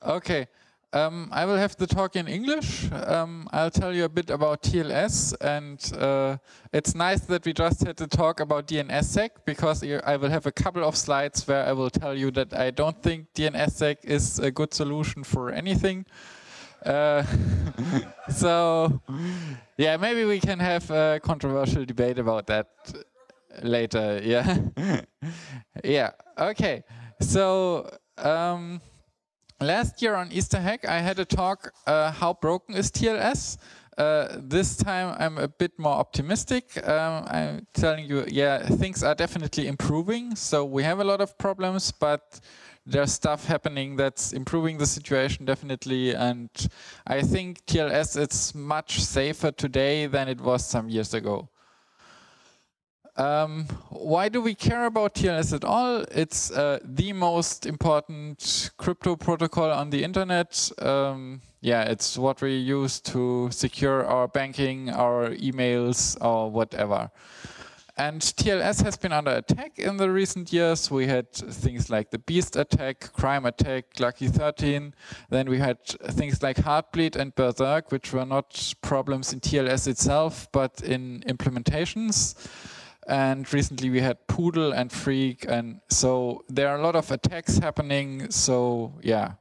Okay. I will have the talk in English. I'll tell you a bit about TLS, and it's nice that we just had the talk about DNSSEC, because I will have a couple of slides where I will tell you that I don't think DNSSEC is a good solution for anything. So, yeah, maybe we can have a controversial debate about that later. Yeah, yeah. Okay. So. Last year on Easter Hack, I had a talk, how broken is TLS? This time I'm a bit more optimistic. I'm telling you, yeah, things are definitely improving. So we have a lot of problems, but there's stuff happening that's improving the situation definitely. And I think TLS is much safer today than it was some years ago. Why do we care about TLS at all? It's the most important crypto protocol on the internet. Yeah, it's what we use to secure our banking, our emails, or whatever. And TLS has been under attack in the recent years. We had things like the Beast attack, Crime attack, Lucky 13. Then we had things like Heartbleed and Berserk, which were not problems in TLS itself, but in implementations. And recently we had Poodle and Freak, and so there are a lot of attacks happening. So yeah,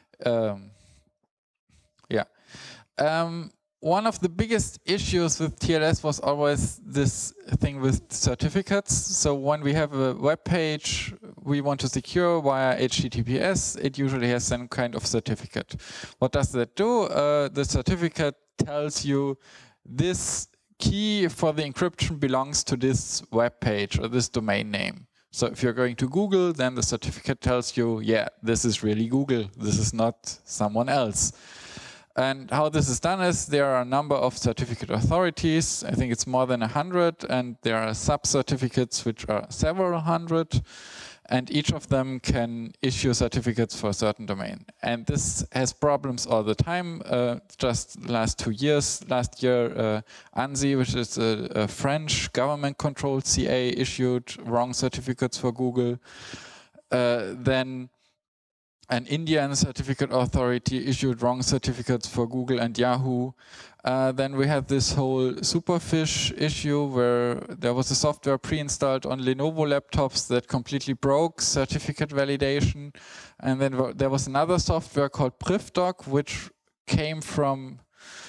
one of the biggest issues with TLS was always this thing with certificates. So when we have a web page we want to secure via HTTPS, it usually has some kind of certificate. What does that do? The certificate tells you this key for the encryption belongs to this web page or this domain name. So if you're going to Google, then the certificate tells you, yeah, this is really Google. This is not someone else. And how this is done is there are a number of certificate authorities. I think it's more than 100, and there are sub-certificates which are several hundred. And each of them can issue certificates for a certain domain. And this has problems all the time. Just the last 2 years, last year, ANSI, which is a French government-controlled CA, issued wrong certificates for Google. Then an Indian certificate authority issued wrong certificates for Google and Yahoo. Then we had this whole Superfish issue where there was a software pre-installed on Lenovo laptops that completely broke certificate validation. And then there was another software called PrivDoc, which came from,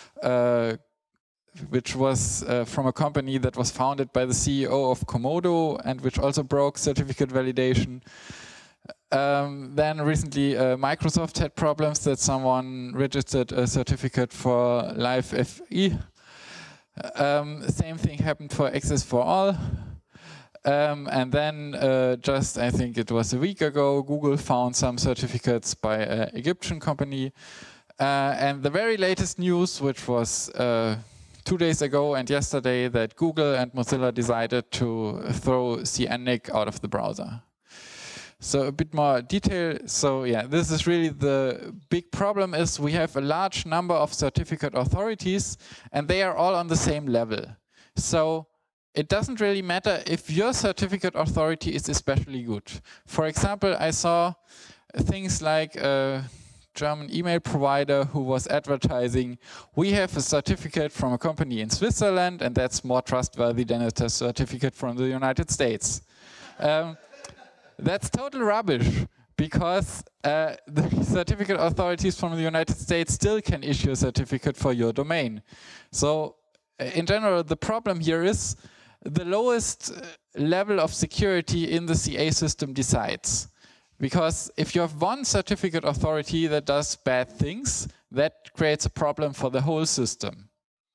which was from a company that was founded by the CEO of Komodo and which also broke certificate validation. Then recently Microsoft had problems that someone registered a certificate for LiveFE. Same thing happened for Access for All. And then just, I think it was a week ago, Google found some certificates by an Egyptian company. And the very latest news, which was 2 days ago and yesterday, that Google and Mozilla decided to throw CNNIC out of the browser. So a bit more detail. So yeah, this is really the big problem is we have a large number of certificate authorities and they are all on the same level. So it doesn't really matter if your certificate authority is especially good. For example, I saw things like a German email provider who was advertising, we have a certificate from a company in Switzerland and that's more trustworthy than a certificate from the United States. That's total rubbish, because the certificate authorities from the United States still can issue a certificate for your domain. So in general, the problem here is the lowest level of security in the CA system decides. Because if you have one certificate authority that does bad things, that creates a problem for the whole system.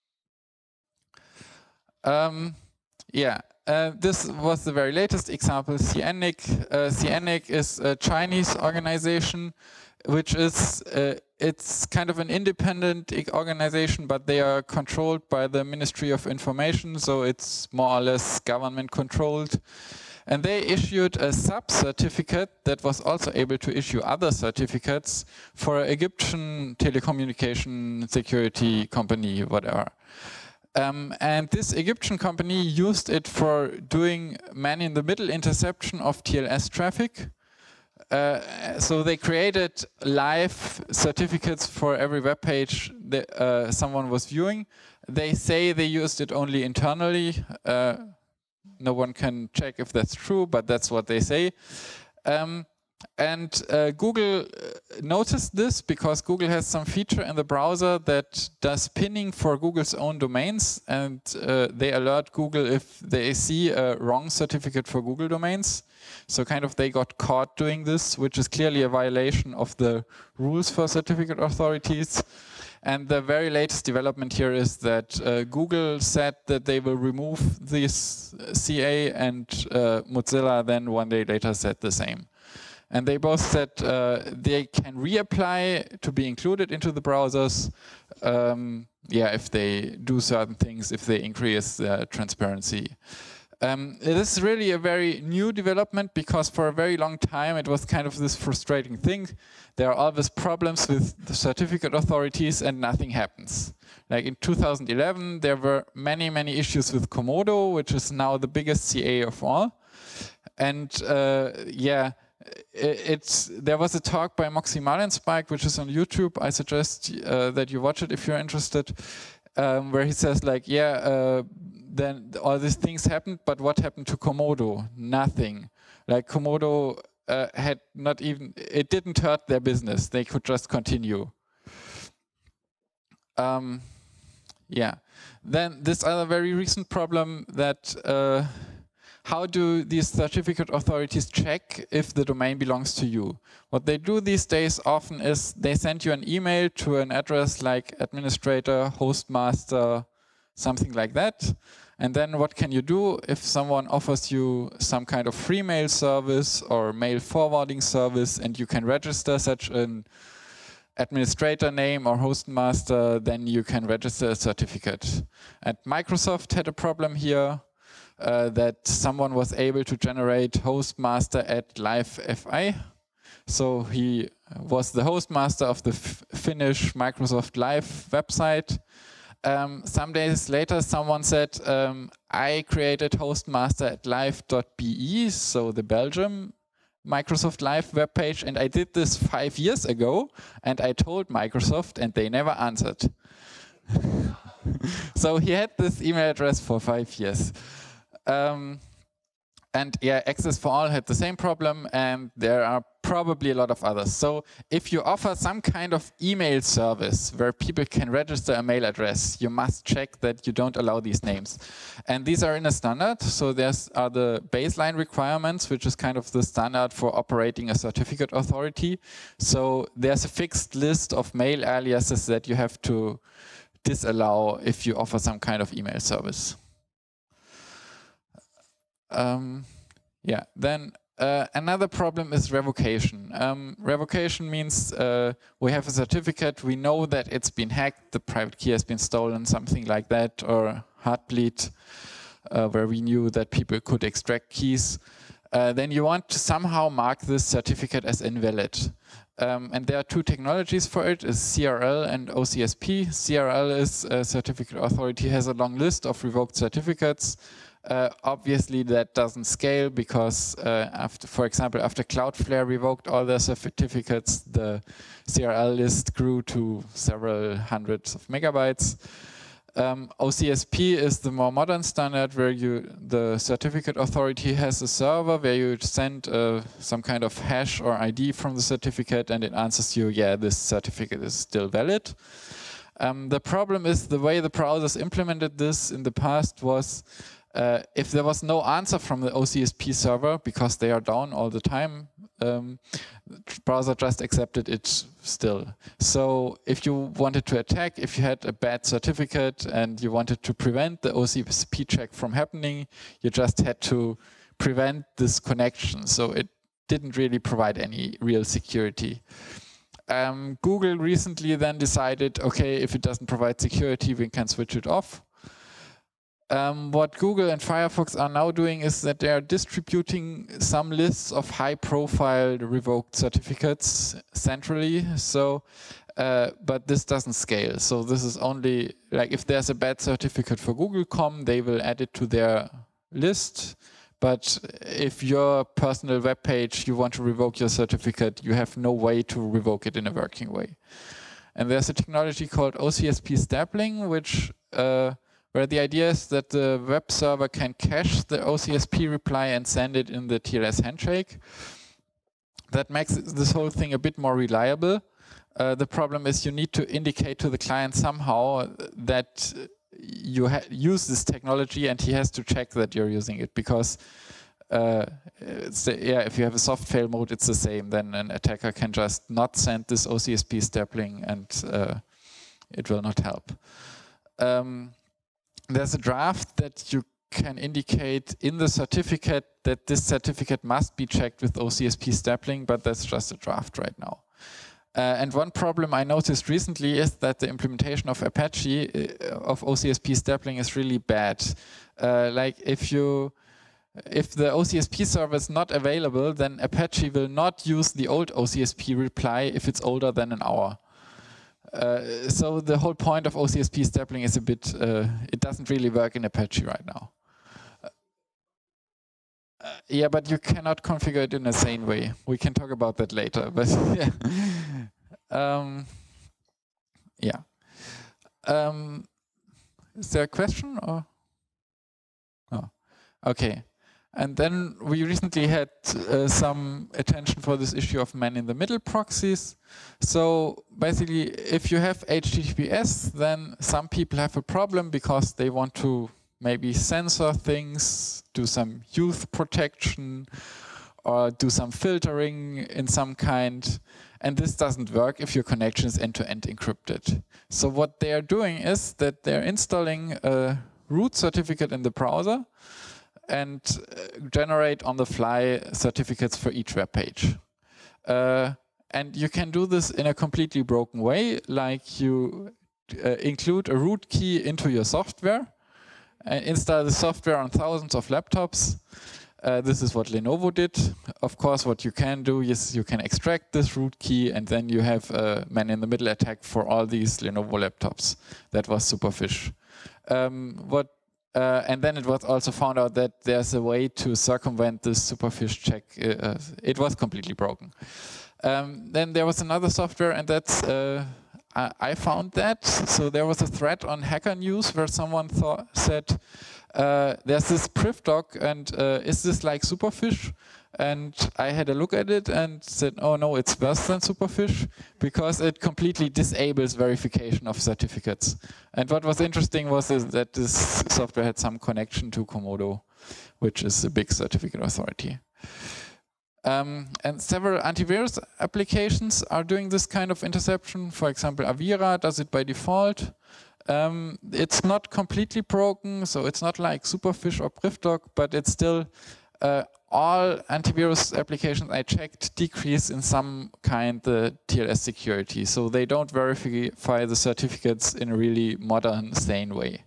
This was the very latest example, CNNIC. CNNIC is a Chinese organization, which is, it's kind of an independent organization, but they are controlled by the Ministry of Information, so it's more or less government controlled. And they issued a sub-certificate that was also able to issue other certificates for an Egyptian telecommunication security company, whatever. And this Egyptian company used it for doing man-in-the-middle interception of TLS traffic. So they created live certificates for every web page that someone was viewing. They say they used it only internally. No one can check if that's true, but that's what they say. Google noticed this because Google has some feature in the browser that does pinning for Google's own domains, and they alert Google if they see a wrong certificate for Google domains. So kind of they got caught doing this, which is clearly a violation of the rules for certificate authorities. And the very latest development here is that Google said that they will remove this CA, and Mozilla then one day later said the same. And they both said they can reapply to be included into the browsers, if they do certain things, if they increase the transparency. This is really a very new development because for a very long time it was kind of this frustrating thing. There are always problems with the certificate authorities and nothing happens. Like in 2011 there were many issues with Komodo, which is now the biggest CA of all. And there was a talk by Moxie Marlinspike, which is on YouTube. I suggest that you watch it if you're interested, where he says like, then all these things happened, but what happened to Komodo? Nothing. Like Komodo had not even, it didn't hurt their business. They could just continue. Then this other very recent problem that how do these certificate authorities check if the domain belongs to you? What they do these days often is they send you an email to an address like administrator, hostmaster, something like that. And then what can you do if someone offers you some kind of free mail service or mail forwarding service and you can register such an administrator name or hostmaster, then you can register a certificate. And Microsoft had a problem here. That someone was able to generate hostmaster at LiveFI. So he was the hostmaster of the Finnish Microsoft Live website. Some days later, someone said, I created hostmaster at live.be, so the Belgium Microsoft Live webpage, and I did this 5 years ago, and I told Microsoft, and they never answered. So he had this email address for 5 years. Access for All had the same problem, and there are probably a lot of others. So if you offer some kind of email service where people can register a mail address, you must check that you don't allow these names. And these are in a standard. So there's the baseline requirements, which is kind of the standard for operating a certificate authority. So there's a fixed list of mail aliases that you have to disallow if you offer some kind of email service. Another problem is revocation. Revocation means we have a certificate, we know that it's been hacked, the private key has been stolen, something like that, or Heartbleed, where we knew that people could extract keys. Then you want to somehow mark this certificate as invalid. And there are two technologies for it, is CRL and OCSP. CRL is a certificate authority, has a long list of revoked certificates. Obviously that doesn't scale because for example, after Cloudflare revoked all their certificates, the CRL list grew to several hundreds of megabytes. OCSP is the more modern standard where the certificate authority has a server where you send some kind of hash or ID from the certificate and it answers you, yeah, this certificate is still valid. The problem is the way the browsers implemented this in the past was if there was no answer from the OCSP server, because they are down all the time, the browser just accepted it still. So if you wanted to attack, if you had a bad certificate and you wanted to prevent the OCSP check from happening, you just had to prevent this connection. So it didn't really provide any real security. Google recently then decided, okay, if it doesn't provide security, we can switch it off. What Google and Firefox are now doing is that they are distributing some lists of high-profile revoked certificates centrally. So, but this doesn't scale. So this is only like if there's a bad certificate for Google.com, they will add it to their list. But if your personal web page, you want to revoke your certificate, you have no way to revoke it in a working way. And there's a technology called OCSP stapling, which where the idea is that the web server can cache the OCSP reply and send it in the TLS handshake. That makes this whole thing a bit more reliable. The problem is you need to indicate to the client somehow that you use this technology, and he has to check that you're using it, because if you have a soft fail mode, it's the same. Then an attacker can just not send this OCSP stapling, and it will not help. There's a draft that you can indicate in the certificate that this certificate must be checked with OCSP stapling, but that's just a draft right now. And one problem I noticed recently is that the implementation of Apache of OCSP stapling is really bad. Like if the OCSP server is not available, then Apache will not use the old OCSP reply if it's older than an hour. So the whole point of OCSP stapling is a bit, it doesn't really work in Apache right now. Yeah, but you cannot configure it in a sane way. We can talk about that later, but yeah. Is there a question or? Oh, okay. And then we recently had some attention for this issue of man-in-the-middle proxies. So basically, if you have HTTPS, then some people have a problem because they want to maybe censor things, do some youth protection, or do some filtering in some kind. And this doesn't work if your connection is end-to-end encrypted. So what they are doing is that they're installing a root certificate in the browser and generate on the fly certificates for each web page. And you can do this in a completely broken way, like you include a root key into your software, and install the software on thousands of laptops. This is what Lenovo did. Of course, what you can do is you can extract this root key, and then you have a man-in-the-middle attack for all these Lenovo laptops. That was Superfish. And then it was also found out that there's a way to circumvent this Superfish check. It was completely broken. Then there was another software, and that's I found that. So there was a thread on Hacker News where someone said, there's this PrivDoc, and is this like Superfish? And I had a look at it and said, oh no, it's worse than Superfish, because it completely disables verification of certificates. And what was interesting was that this software had some connection to Komodo, which is a big certificate authority. And several antivirus applications are doing this kind of interception. For example, Avira does it by default. It's not completely broken, so it's not like Superfish or PrivDoc, but it's still all antivirus applications I checked decrease in some kind the TLS security. So they don't verify the certificates in a really modern, sane way.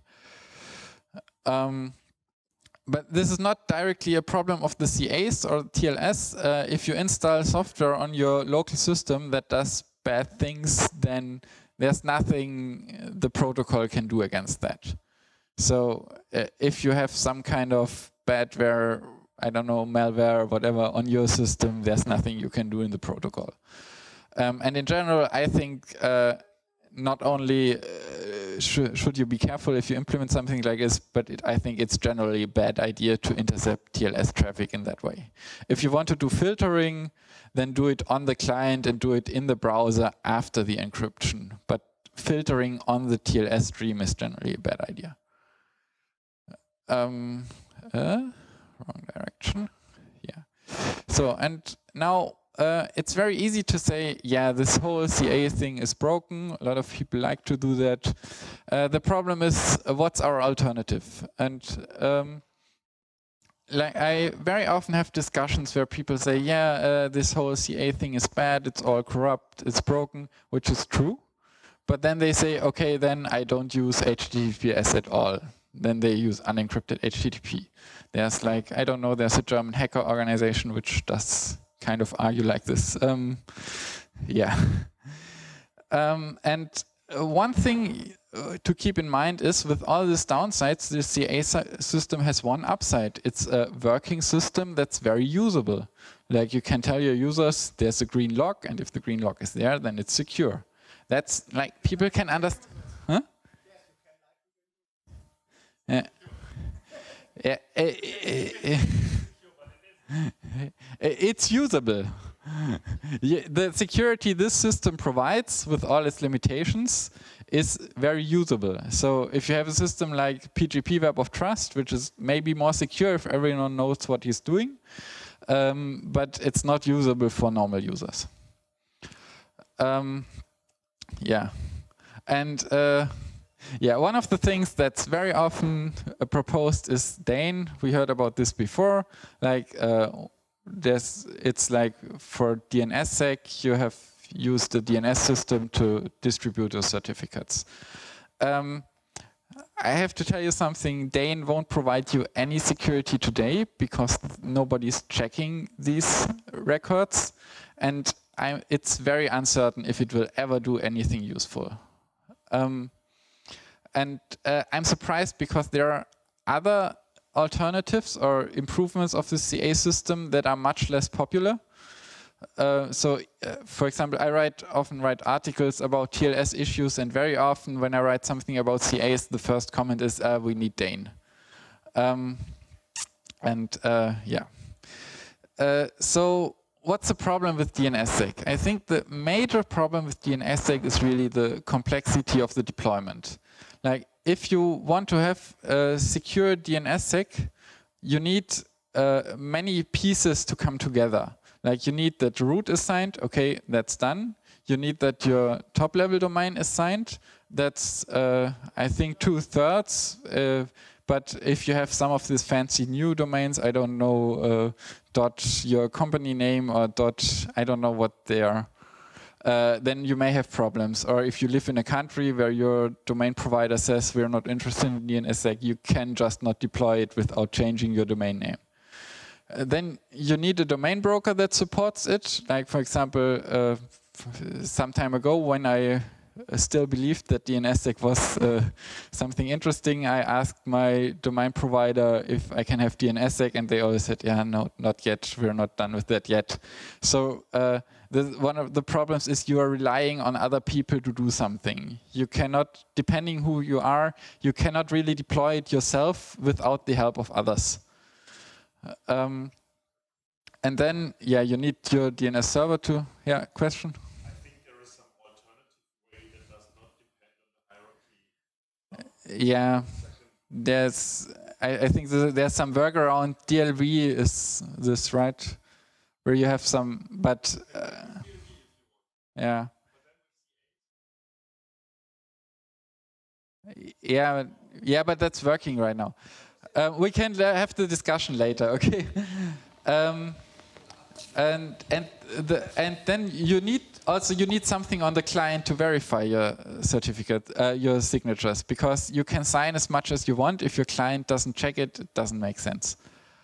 But this is not directly a problem of the CAs or TLS. If you install software on your local system that does bad things, then there's nothing the protocol can do against that. So if you have some kind of badware, I don't know, malware or whatever on your system, there's nothing you can do in the protocol. And in general, I think not only should you be careful if you implement something like this, but I think it's generally a bad idea to intercept TLS traffic in that way. If you want to do filtering, then do it on the client and do it in the browser after the encryption. But filtering on the TLS stream is generally a bad idea. Wrong direction. Yeah. So, and now it's very easy to say, yeah, this whole CA thing is broken. A lot of people like to do that. The problem is, what's our alternative? And like I very often have discussions where people say, yeah, this whole CA thing is bad. It's all corrupt. It's broken, which is true. But then they say, okay, then I don't use HTTPS at all. Then they use unencrypted HTTP. There's like, I don't know, there's a German hacker organization which does kind of argue like this. Yeah. And one thing to keep in mind is with all these downsides, the CA system has one upside. It's a working system that's very usable. Like you can tell your users there's a green lock, and if the green lock is there, then it's secure. That's like people can understand. Huh? It's usable. The security this system provides with all its limitations is very usable. So if you have a system like PGP Web of Trust, which is maybe more secure if everyone knows what he's doing, but it's not usable for normal users. Yeah, and yeah, one of the things that's very often proposed is Dane. We heard about this before. Like, it's like for DNSSEC, you have used the DNS system to distribute your certificates. I have to tell you something. Dane won't provide you any security today because nobody's checking these records, and it's very uncertain if it will ever do anything useful. And I'm surprised because there are other alternatives or improvements of the CA system that are much less popular. For example, I often write articles about TLS issues, and very often when I write something about CAs, the first comment is, we need Dane. So what's the problem with DNSSEC? I think the major problem with DNSSEC is really the complexity of the deployment. Like, if you want to have a secure DNSSEC, you need many pieces to come together. Like, you need that root is signed, okay, that's done. You need that your top-level domain is signed. That's, I think, 2/3. But if you have some of these fancy new domains, I don't know, your company name or I don't know what they are. Then you may have problems. Or if you live in a country where your domain provider says we're not interested in DNSSEC, you can just not deploy it without changing your domain name. Then you need a domain broker that supports it. Like, for example, some time ago when I still believed that DNSSEC was something interesting, I asked my domain provider if I can have DNSSEC, and they always said, yeah, no, not yet. We're not done with that yet. So one of the problems is you are relying on other people to do something. You cannot, depending who you are, you cannot really deploy it yourself without the help of others. And then, yeah, you need your DNS server to, question? I think there is some alternative way that does not depend on the hierarchy. Yeah, I think there's some workaround. DLV is this, right? Where you have some, but yeah. Yeah, but that's working right now. We can have the discussion later, okay? And then you need something on the client to verify your certificate, your signatures, because you can sign as much as you want. If your client doesn't check it, it doesn't make sense.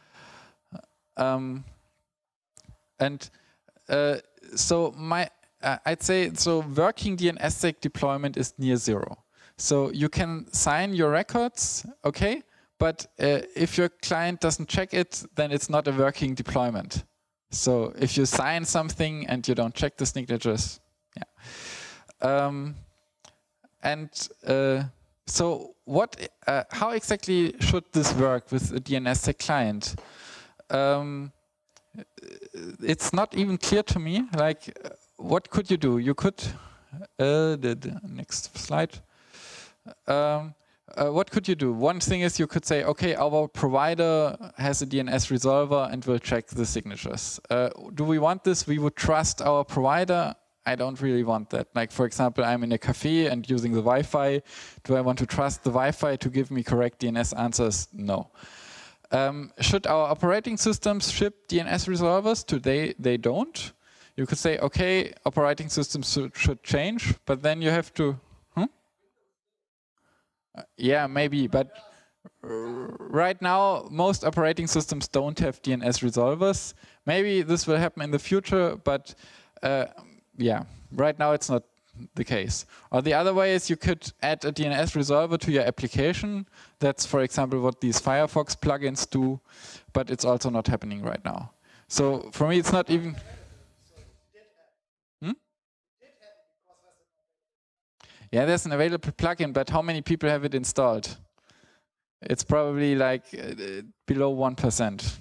So I'd say working DNSSEC deployment is near zero. So you can sign your records, okay, but if your client doesn't check it, then it's not a working deployment. So if you sign something and you don't check the signatures, so how exactly should this work with a DNSSEC client? It's not even clear to me. Like, what could you do? You could, the next slide. What could you do? One thing is you could say, okay, our provider has a DNS resolver and will check the signatures. Do we want this? We would trust our provider. I don't really want that. Like, for example, I'm in a cafe and using the Wi-Fi. Do I want to trust the Wi-Fi to give me correct DNS answers? No. Should our operating systems ship DNS resolvers? Today, they don't. You could say, okay, operating systems should change, but then you have to... yeah, maybe, but right now, most operating systems don't have DNS resolvers. Maybe this will happen in the future, but yeah, right now it's not the case. Or the other way is you could add a DNS resolver to your application. That's, for example, what these Firefox plugins do, but it's also not happening right now. So for me, it's not even... Yeah, there's an available plugin, but how many people have it installed? It's probably like below 1%.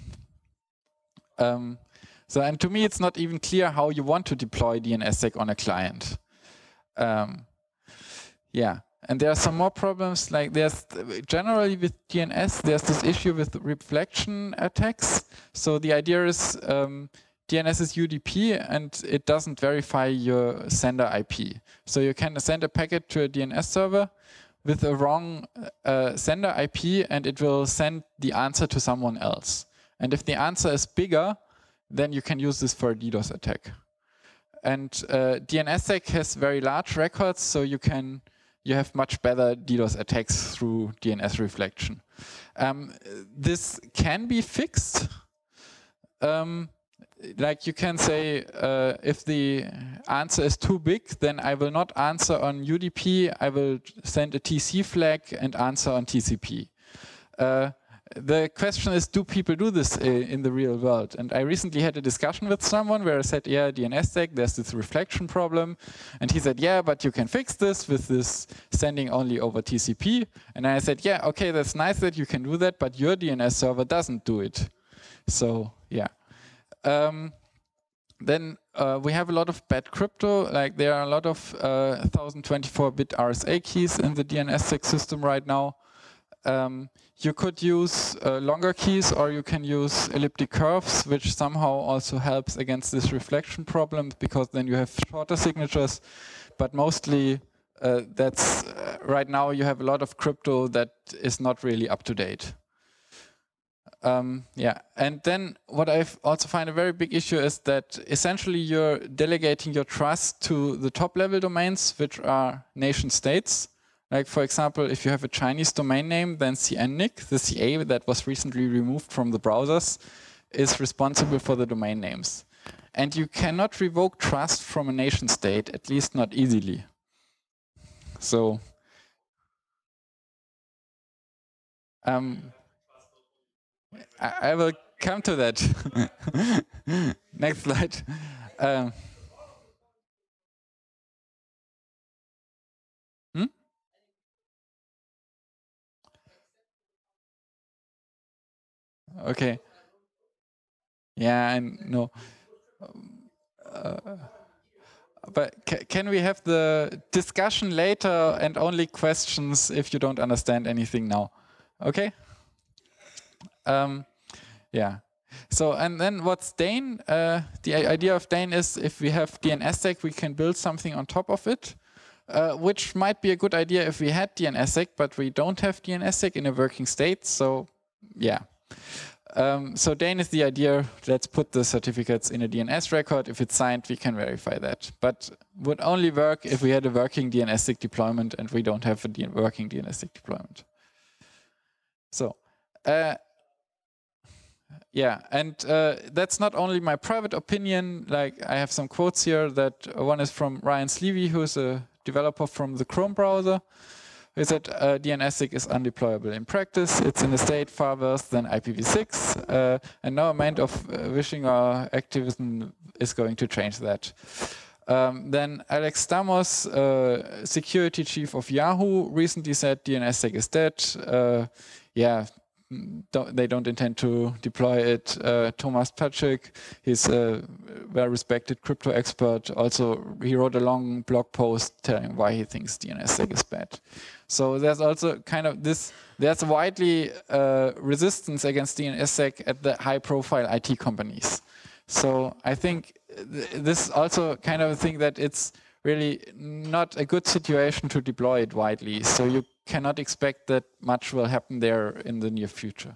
So, and to me, it's not even clear how you want to deploy DNSSEC on a client. Yeah, and there are some more problems. Like there's generally with DNS, there's this issue with reflection attacks. So the idea is DNS is UDP and it doesn't verify your sender IP. So you can send a packet to a DNS server with a wrong sender IP and it will send the answer to someone else. And if the answer is bigger, then you can use this for a DDoS attack. And DNSSEC has very large records, so you have much better DDoS attacks through DNS reflection. This can be fixed. Like you can say, if the answer is too big, then I will not answer on UDP. I will send a TC flag and answer on TCP. The question is, do people do this in the real world? And I recently had a discussion with someone where I said, yeah, DNSSEC, there's this reflection problem. And he said, yeah, but you can fix this with this sending only over TCP. And I said, yeah, okay, that's nice that you can do that, but your DNS server doesn't do it. So, yeah. Then we have a lot of bad crypto. Like there are a lot of 1024-bit RSA keys in the DNSSEC system right now. You could use longer keys, or you can use elliptic curves, which somehow also helps against this reflection problem, because then you have shorter signatures. But mostly, that's right now you have a lot of crypto that is not really up to date. Yeah, and then what I also find a very big issue is that essentially you're delegating your trust to the top level domains, which are nation states. Like for example, if you have a Chinese domain name, then CNNIC, the CA that was recently removed from the browsers, is responsible for the domain names. And you cannot revoke trust from a nation state, at least not easily. So, I will come to that. Next slide. Okay. Yeah, I know. But can we have the discussion later and only questions if you don't understand anything now? Okay? Yeah. So, and then what's Dane? The idea of Dane is if we have DNSSEC, we can build something on top of it, which might be a good idea if we had DNSSEC, but we don't have DNSSEC in a working state. So, yeah. So Dane is the idea, let's put the certificates in a DNS record. If it's signed, we can verify that. But would only work if we had a working DNSSEC deployment, and we don't have a working DNSSEC deployment. So, yeah, and that's not only my private opinion. Like I have some quotes here. That one is from Ryan Sleevey, who is a developer from the Chrome browser. He said DNSSEC is undeployable in practice. It's in a state far worse than IPv6, and no amount of wishing or activism is going to change that. Then Alex Stamos, security chief of Yahoo, recently said DNSSEC is dead. Yeah. They don't intend to deploy it. Thomas Patrick, he's a well-respected crypto expert. Also, he wrote a long blog post telling why he thinks DNSSEC is bad. So there's also kind of this, there's widely resistance against DNSSEC at the high-profile IT companies. So I think this is also kind of a thing that it's really not a good situation to deploy it widely. So you cannot expect that much will happen there in the near future.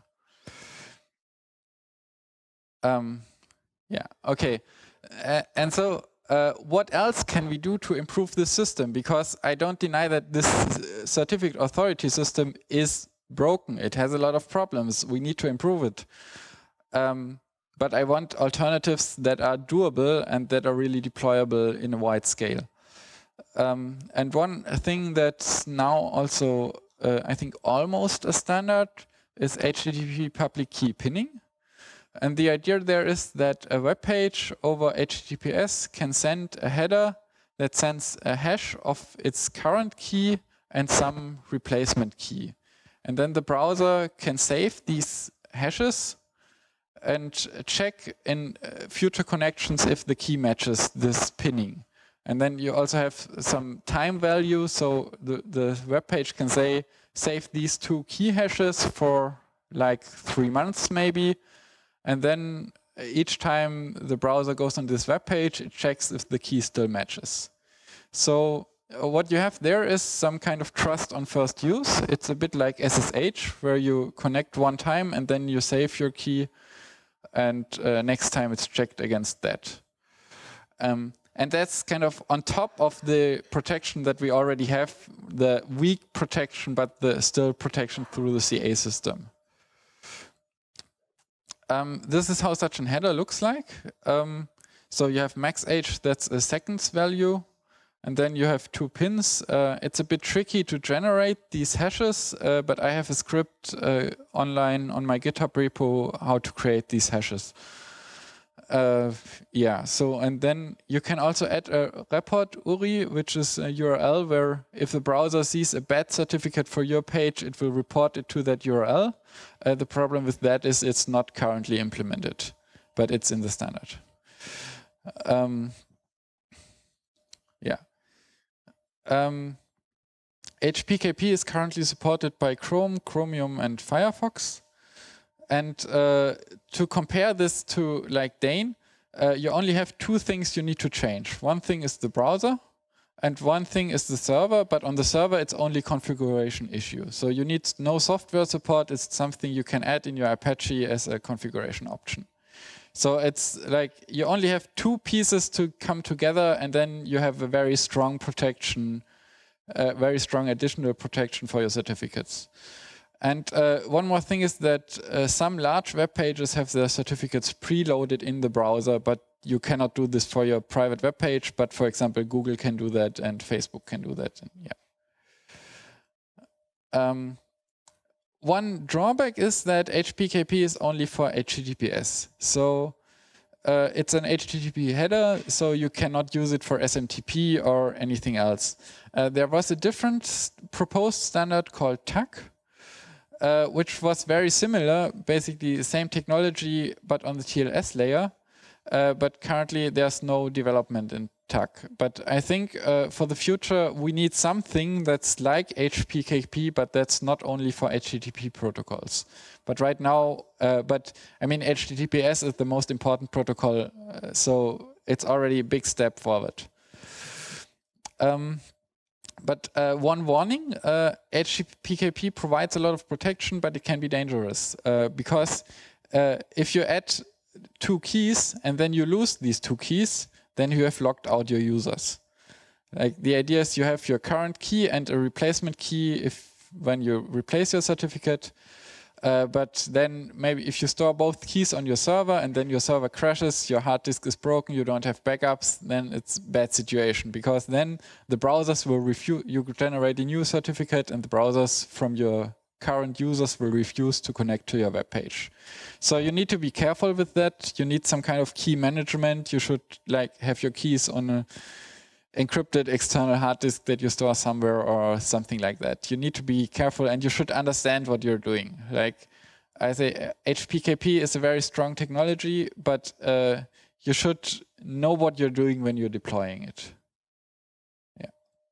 Yeah, okay. And so what else can we do to improve this system? Because I don't deny that this certificate authority system is broken. It has a lot of problems. We need to improve it. But I want alternatives that are doable and that are really deployable in a wide scale. And one thing that's now also, I think, almost a standard is HTTP public key pinning. And the idea there is that a web page over HTTPS can send a header that sends a hash of its current key and some replacement key. And then the browser can save these hashes and check in future connections if the key matches this pinning. And then you also have some time value, so the web page can say, save these 2 key hashes for like 3 months maybe, and then each time the browser goes on this web page, it checks if the key still matches. So what you have there is some kind of trust on first use. It's a bit like SSH, where you connect one time and then you save your key, and next time it's checked against that. And that's kind of on top of the protection that we already have, the weak protection, but the still protection through the CA system. This is how such a header looks like. So you have max age, that's a seconds value. And then you have 2 pins. It's a bit tricky to generate these hashes, but I have a script online on my GitHub repo how to create these hashes. Yeah, so and then you can also add a report URI, which is a URL where if the browser sees a bad certificate for your page, it will report it to that URL. The problem with that is it's not currently implemented, but it's in the standard. Yeah. HPKP is currently supported by Chrome, Chromium, and Firefox. And to compare this to like Dane, you only have 2 things you need to change. One thing is the browser, and one thing is the server, but on the server it's only configuration issue. So you need no software support, it's something you can add in your Apache as a configuration option. So it's like you only have 2 pieces to come together, and then you have a very strong protection, very strong additional protection for your certificates. And one more thing is that some large web pages have their certificates preloaded in the browser, but you cannot do this for your private web page. But for example, Google can do that and Facebook can do that. And yeah. One drawback is that HPKP is only for HTTPS. So it's an HTTP header, so you cannot use it for SMTP or anything else. There was a different proposed standard called TAC, which was very similar, basically the same technology, but on the TLS layer. But currently there's no development in TAC. But I think for the future, we need something that's like HPKP, but that's not only for HTTP protocols. But right now, but I mean, HTTPS is the most important protocol, so it's already a big step forward. But one warning, HPKP provides a lot of protection, but it can be dangerous because if you add 2 keys and then you lose these 2 keys, then you have locked out your users. Like the idea is you have your current key and a replacement key when you replace your certificate. But then maybe if you store both keys on your server and then your server crashes, your hard disk is broken, you don't have backups, then it's a bad situation because then the browsers will refuse, you generate a new certificate and the browsers from your current users will refuse to connect to your web page. So you need to be careful with that. You need some kind of key management. You should like have your keys on a encrypted external hard disk that you store somewhere or something like that. You need to be careful and you should understand what you're doing. Like I say, HPKP is a very strong technology, but you should know what you're doing when you're deploying it. Yeah.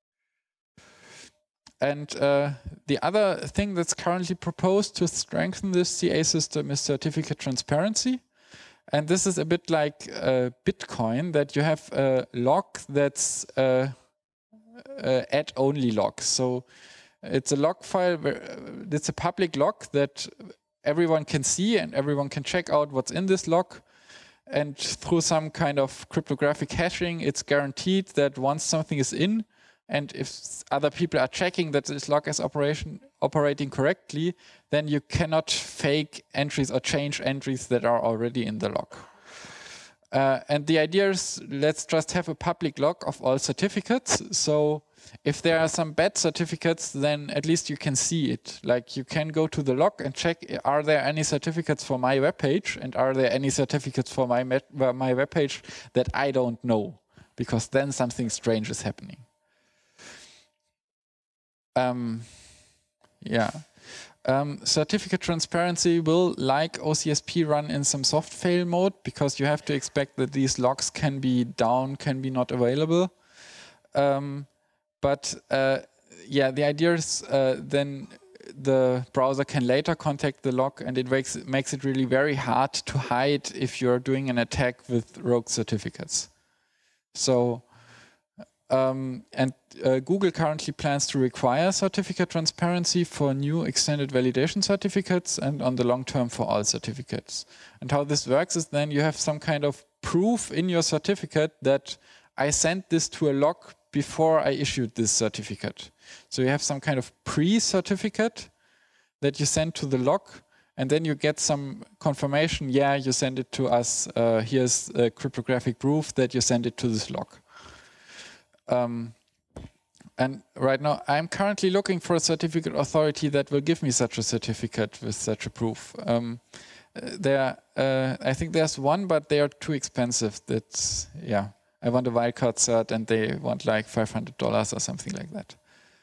And the other thing that's currently proposed to strengthen this CA system is certificate transparency. And this is a bit like Bitcoin, that you have a lock that's add-only lock. So it's a log file, it's a public lock that everyone can see and everyone can check out what's in this lock. And through some kind of cryptographic hashing, it's guaranteed that once something is in, and if other people are checking that this lock is operating correctly, then you cannot fake entries or change entries that are already in the lock. And the idea is, let's just have a public log of all certificates. So if there are some bad certificates, then at least you can see it. Like you can go to the log and check, are there any certificates for my web page? And are there any certificates for my web page that I don't know? Because then something strange is happening. Yeah. Certificate transparency will, like OCSP, run in some soft fail mode, because you have to expect that these logs can be down, can be not available. But yeah, the idea is then the browser can later contact the log, and it makes it really very hard to hide if you're doing an attack with rogue certificates. So, Google currently plans to require certificate transparency for new extended validation certificates and on the long term for all certificates. And how this works is then you have some kind of proof in your certificate that I sent this to a log before I issued this certificate. So you have some kind of pre-certificate that you send to the log, and then you get some confirmation, yeah, you send it to us, here's a cryptographic proof that you send it to this log. And right now, I'm currently looking for a certificate authority that will give me such a certificate with such a proof. I think there's one, but they are too expensive. That's, yeah, I want a wildcard cert and they want like $500 or something like that.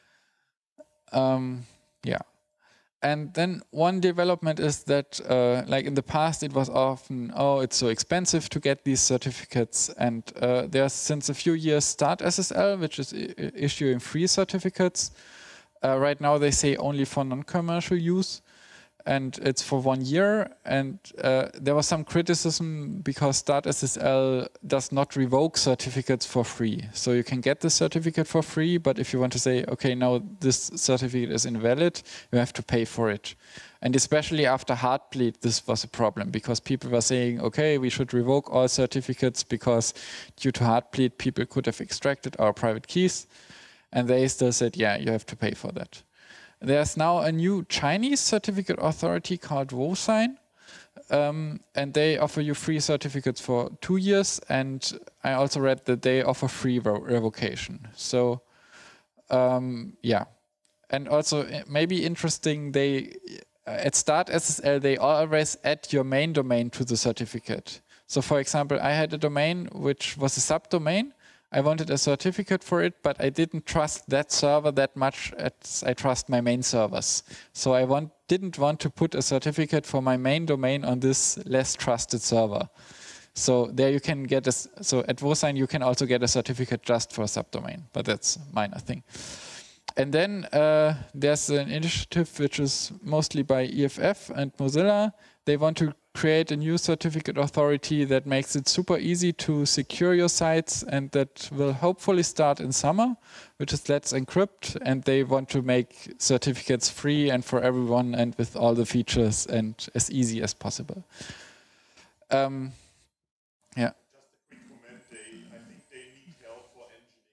Yeah. And then one development is that, like in the past, it was often, oh, it's so expensive to get these certificates. And there's since a few years StartSSL, which is issuing free certificates. Right now, they say only for non-commercial use. And it's for 1 year. And there was some criticism because StartSSL does not revoke certificates for free. So you can get the certificate for free, but if you want to say, okay, now this certificate is invalid, you have to pay for it. And especially after Heartbleed, this was a problem because people were saying, okay, we should revoke all certificates because due to Heartbleed, people could have extracted our private keys. And they still said, yeah, you have to pay for that. There's now a new Chinese certificate authority called WoSign, and they offer you free certificates for 2 years. And I also read that they offer free revocation. So, yeah. And also, maybe interesting, they at StartSSL, they always add your main domain to the certificate. So, for example, I had a domain which was a subdomain. I wanted a certificate for it, but I didn't trust that server that much as I trust my main servers. So I didn't want to put a certificate for my main domain on this less trusted server. So there you can get so at WoSign you can also get a certificate just for a subdomain, but that's a minor thing. And then there's an initiative which is mostly by EFF and Mozilla. They want to create a new certificate authority that makes it super easy to secure your sites, and that will hopefully start in summer, which is Let's Encrypt. And they want to make certificates free and for everyone and with all the features and as easy as possible. Yeah. Just a quick comment, I think they need help for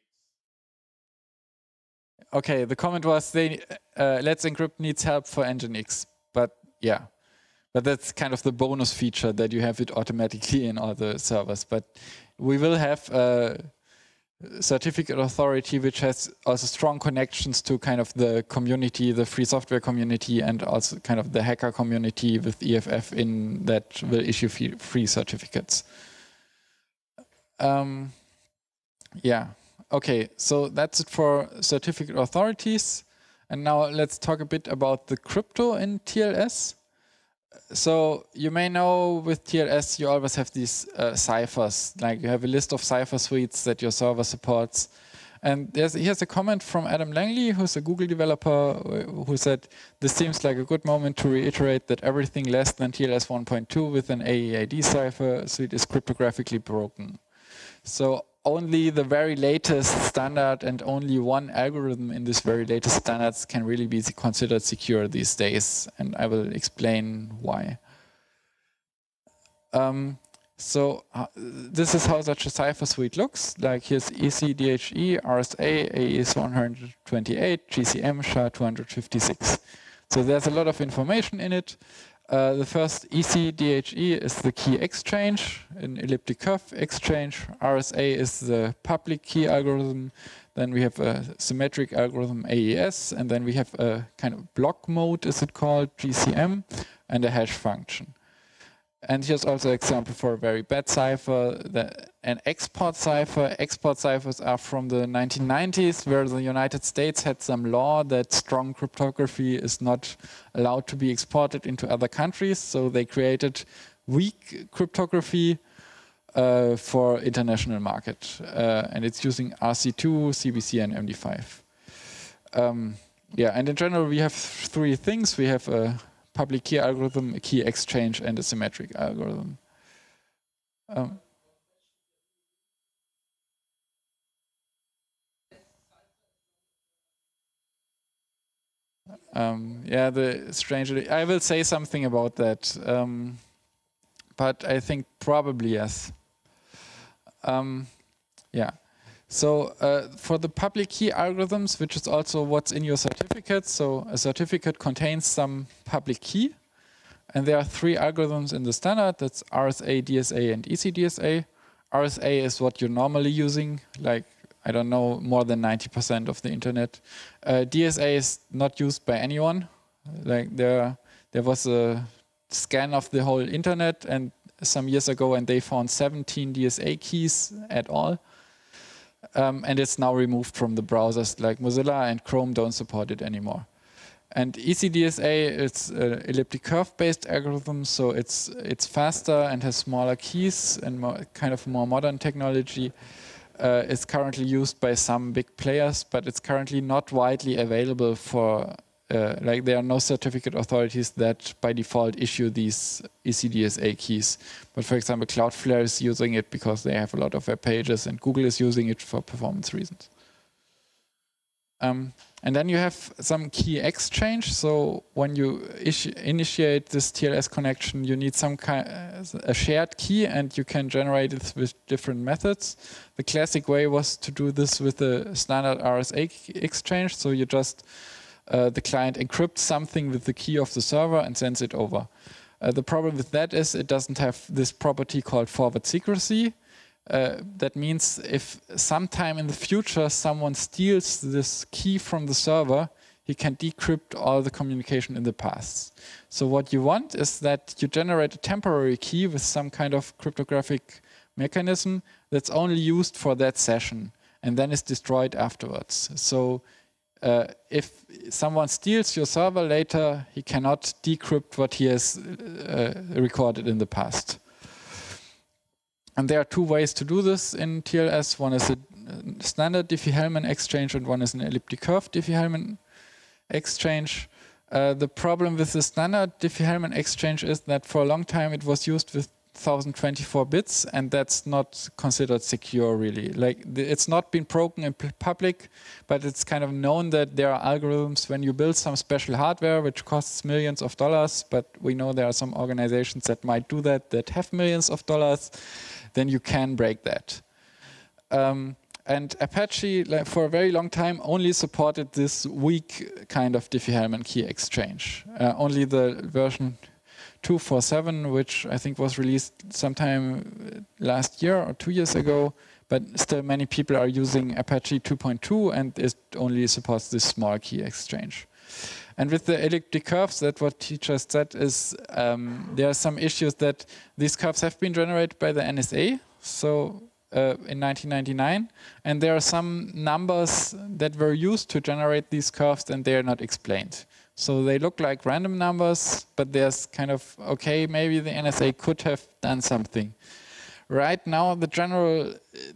Nginx. Okay, the comment was Let's Encrypt needs help for Nginx, but yeah. But that's kind of the bonus feature that you have it automatically in all the servers. But we will have a certificate authority which has also strong connections to kind of the community, the free software community, and also kind of the hacker community with EFF in that will issue free certificates. Yeah, okay, so that's it for certificate authorities. And now let's talk a bit about the crypto in TLS. So you may know with TLS you always have these ciphers, like you have a list of cipher suites that your server supports. And here's a comment from Adam Langley, who's a Google developer, who said, this seems like a good moment to reiterate that everything less than TLS 1.2 with an AEID cipher suite is cryptographically broken. So only the very latest standard and only one algorithm in this very latest standards can really be considered secure these days. And I will explain why. This is how such a cipher suite looks. Like here's ECDHE, RSA, AES 128, GCM, SHA 256. So there's a lot of information in it. The first ECDHE is the key exchange, an elliptic curve exchange. RSA is the public key algorithm. Then we have a symmetric algorithm, AES, and then we have a kind of block mode, is it called, GCM, and a hash function. And here's also an example for a very bad cipher, an export cipher. Export ciphers are from the 1990s, where the United States had some law that strong cryptography is not allowed to be exported into other countries. So they created weak cryptography for international market. And it's using RC2, CBC, and MD5. Yeah, and in general, we have three things. We have a public key algorithm, a key exchange, and a symmetric algorithm. Yeah, I will say something about that, but I think probably yes. Yeah. So for the public key algorithms, which is also what's in your certificate, so a certificate contains some public key, and there are three algorithms in the standard. That's RSA, DSA, and ECDSA. RSA is what you're normally using, like, I don't know, more than 90% of the internet. DSA is not used by anyone. Like there was a scan of the whole internet and some years ago, and they found 17 DSA keys at all. And it's now removed from the browsers, like Mozilla and Chrome don't support it anymore. And ECDSA, it's an elliptic curve-based algorithm, so it's faster and has smaller keys and kind of more modern technology. It's currently used by some big players, but it's currently not widely available for, like there are no certificate authorities that by default issue these ECDSA keys. But for example, Cloudflare is using it because they have a lot of web pages, and Google is using it for performance reasons. And then you have some key exchange. So when you initiate this TLS connection, you need some a shared key, and you can generate it with different methods. The classic way was to do this with the standard RSA exchange. So you just the client encrypts something with the key of the server and sends it over. The problem with that is it doesn't have this property called forward secrecy. That means if sometime in the future someone steals this key from the server, he can decrypt all the communication in the past. So what you want is that you generate a temporary key with some kind of cryptographic mechanism that's only used for that session and then is destroyed afterwards. So if someone steals your server later, he cannot decrypt what he has recorded in the past. And there are two ways to do this in TLS. One is a standard Diffie-Hellman exchange, and one is an elliptic curve Diffie-Hellman exchange. The problem with the standard Diffie-Hellman exchange is that for a long time it was used with 1024 bits, and that's not considered secure really. Like it's not been broken in public, but it's kind of known that there are algorithms when you build some special hardware which costs millions of dollars, but we know there are some organizations that might do that have millions of dollars, then you can break that. And Apache, like, for a very long time, only supported this weak kind of Diffie-Hellman key exchange. Only the version 247, which I think was released sometime last year or 2 years ago, but still many people are using Apache 2.2, and it only supports this small key exchange. And with the elliptic curves, that what he just said is there are some issues that these curves have been generated by the NSA, so in 1999, and there are some numbers that were used to generate these curves, and they are not explained. So they look like random numbers, but there's kind of, okay, maybe the NSA could have done something. Right now, the general,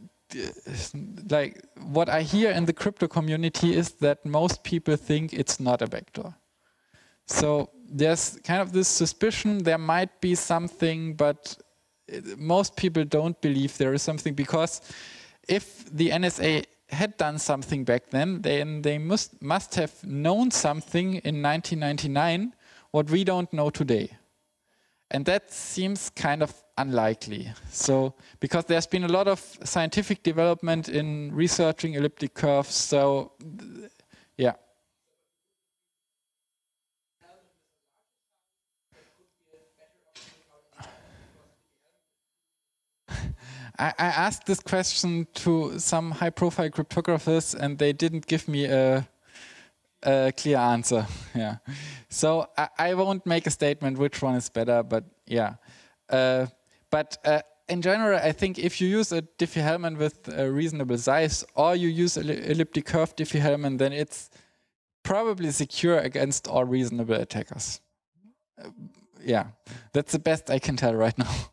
like what I hear in the crypto community is that most people think it's not a backdoor. So there's kind of this suspicion there might be something, but most people don't believe there is something, because if the NSA had done something back then they must have known something in 1999 what we don't know today. And that seems kind of unlikely. So, because there's been a lot of scientific development in researching elliptic curves, so yeah. I asked this question to some high-profile cryptographers, and they didn't give me a clear answer. Yeah, so I won't make a statement which one is better, but yeah. In general, I think if you use a Diffie-Hellman with a reasonable size, or you use an elliptic curve Diffie-Hellman, then it's probably secure against all reasonable attackers. Yeah, that's the best I can tell right now.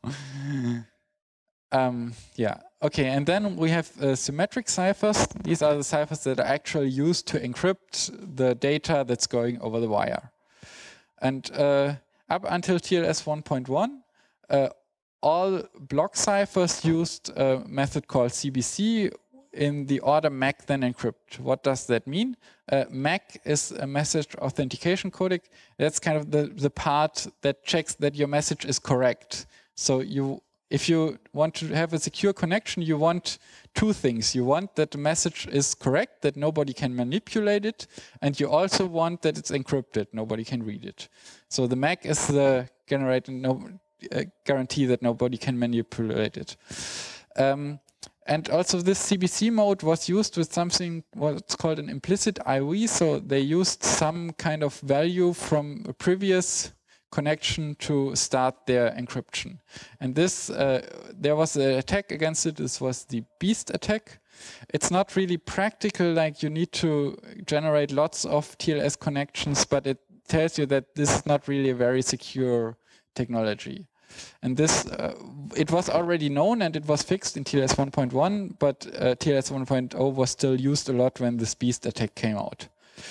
Yeah, okay, and then we have symmetric ciphers. These are the ciphers that are actually used to encrypt the data that's going over the wire. And up until TLS 1.1, all block ciphers used a method called CBC in the order MAC then encrypt. What does that mean? MAC is a message authentication codec. That's kind of the part that checks that your message is correct. So if you want to have a secure connection, you want two things. You want that the message is correct, that nobody can manipulate it, and you also want that it's encrypted, nobody can read it. So the MAC is the guarantee that nobody can manipulate it. And also this CBC mode was used with something what's called an implicit IV. So they used some kind of value from a previous connection to start their encryption. And this, there was an attack against it. This was the Beast attack. It's not really practical, like you need to generate lots of TLS connections, but it tells you that this is not really a very secure technology. And this, it was already known and it was fixed in TLS 1.1, but TLS 1.0 was still used a lot when this Beast attack came out.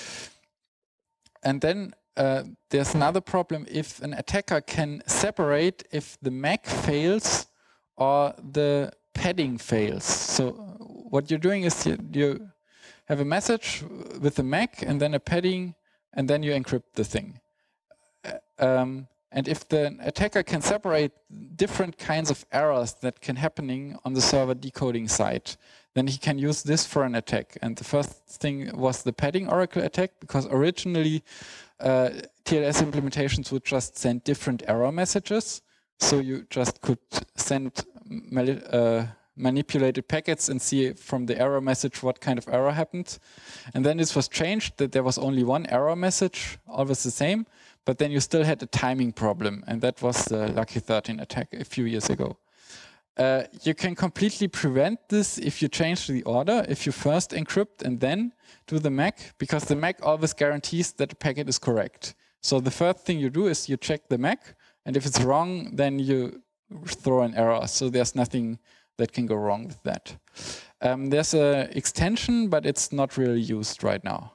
And then there's another problem if an attacker can separate if the MAC fails or the padding fails. So what you're doing is you have a message with the MAC and then a padding, and then you encrypt the thing. And if the attacker can separate different kinds of errors that can happening on the server decoding side, then he can use this for an attack. And the first thing was the padding oracle attack, because originally TLS implementations would just send different error messages. So you just could send manipulated packets and see from the error message what kind of error happened. And then this was changed that there was only one error message, always the same. But then you still had a timing problem, and that was the Lucky 13 attack a few years ago. You can completely prevent this if you change the order, if you first encrypt and then do the MAC, because the MAC always guarantees that the packet is correct. So the first thing you do is you check the MAC, and if it's wrong, then you throw an error. So there's nothing that can go wrong with that. There's an extension, but it's not really used right now.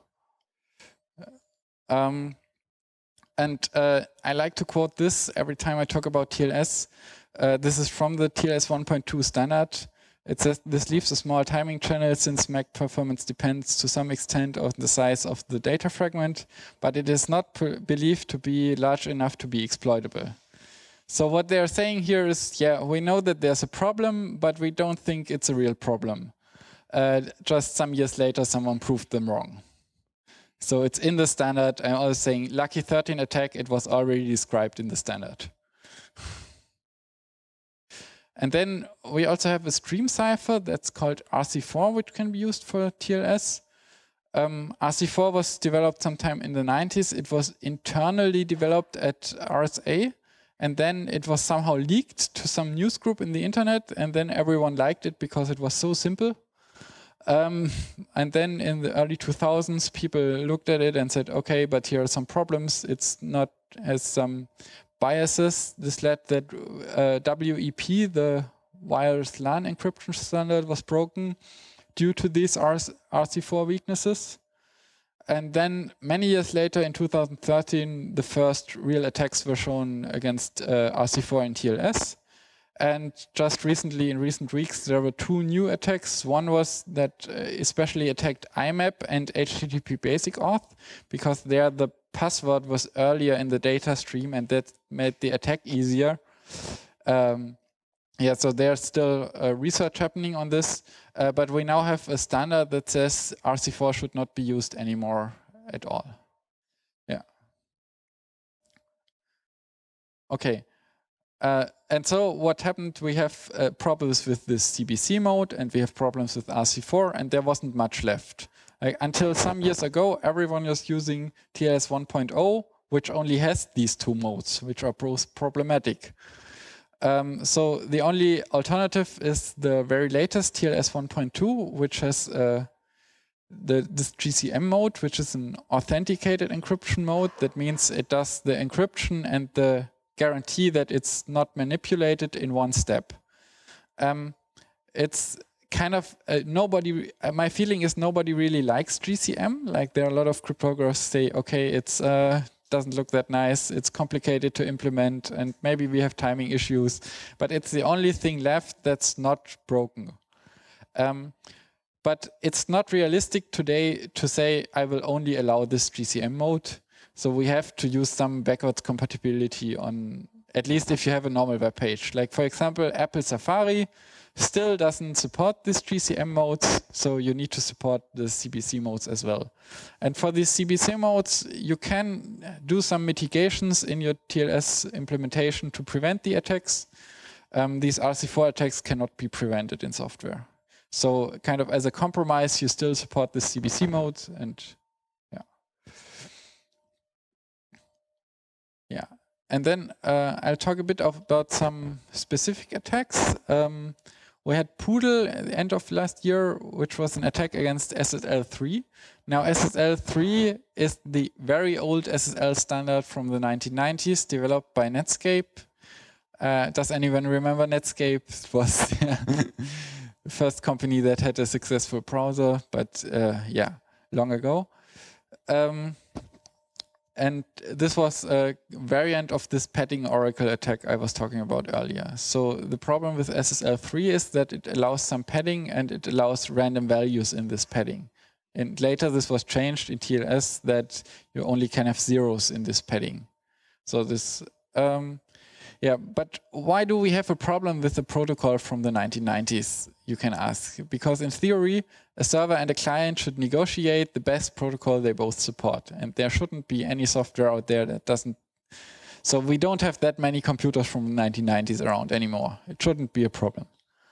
And I like to quote this every time I talk about TLS. This is from the TLS 1.2 standard. It says, this leaves a small timing channel since MAC performance depends to some extent on the size of the data fragment, but it is not believed to be large enough to be exploitable. So what they're saying here is, yeah, we know that there's a problem, but we don't think it's a real problem. Just some years later, someone proved them wrong. So it's in the standard. I'm always saying Lucky 13 attack, it was already described in the standard. And then we also have a stream cipher that's called RC4, which can be used for TLS. RC4 was developed sometime in the 90s. It was internally developed at RSA. And then it was somehow leaked to some news group in the internet. And then everyone liked it because it was so simple. And then in the early 2000s, people looked at it and said, okay, but here are some problems. It's not, has some biases. This led that WEP, the wireless LAN encryption standard, was broken due to these RC4 weaknesses. And then many years later, in 2013, the first real attacks were shown against RC4 and TLS. And just recently, in recent weeks, there were two new attacks. One was that especially attacked IMAP and HTTP basic auth, because there the password was earlier in the data stream, and that made the attack easier. Yeah, so there's still research happening on this, but we now have a standard that says RC4 should not be used anymore at all. Yeah. Okay. And so what happened, we have problems with this CBC mode and we have problems with RC4 and there wasn't much left. Until some years ago, everyone was using TLS 1.0, which only has these two modes, which are both problematic. So the only alternative is the very latest TLS 1.2, which has this GCM mode, which is an authenticated encryption mode. That means it does the encryption and the guarantee that it's not manipulated in one step. It's kind of nobody. My feeling is nobody really likes GCM. Like there are a lot of cryptographers say, okay, it's doesn't look that nice. It's complicated to implement, and maybe we have timing issues. But it's the only thing left that's not broken. But it's not realistic today to say I will only allow this GCM mode. So we have to use some backwards compatibility on, at least if you have a normal web page. Like for example, Apple Safari still doesn't support this GCM modes, so you need to support the CBC modes as well. And for these CBC modes, you can do some mitigations in your TLS implementation to prevent the attacks. These RC4 attacks cannot be prevented in software. So kind of as a compromise, you still support the CBC mode and yeah. And then I'll talk a bit about some specific attacks. We had Poodle at the end of last year, which was an attack against SSL3. Now SSL3 is the very old SSL standard from the 1990s, developed by Netscape. Does anyone remember Netscape? It was the first company that had a successful browser, but yeah, long ago. And this was a variant of this padding oracle attack I was talking about earlier. So the problem with SSL3 is that it allows some padding and it allows random values in this padding. And later this was changed in TLS that you only can have zeros in this padding. So this, yeah, but why do we have a problem with the protocol from the 1990s, you can ask? Because in theory, a server and a client should negotiate the best protocol they both support. And there shouldn't be any software out there that doesn't. So we don't have that many computers from the 1990s around anymore. It shouldn't be a problem.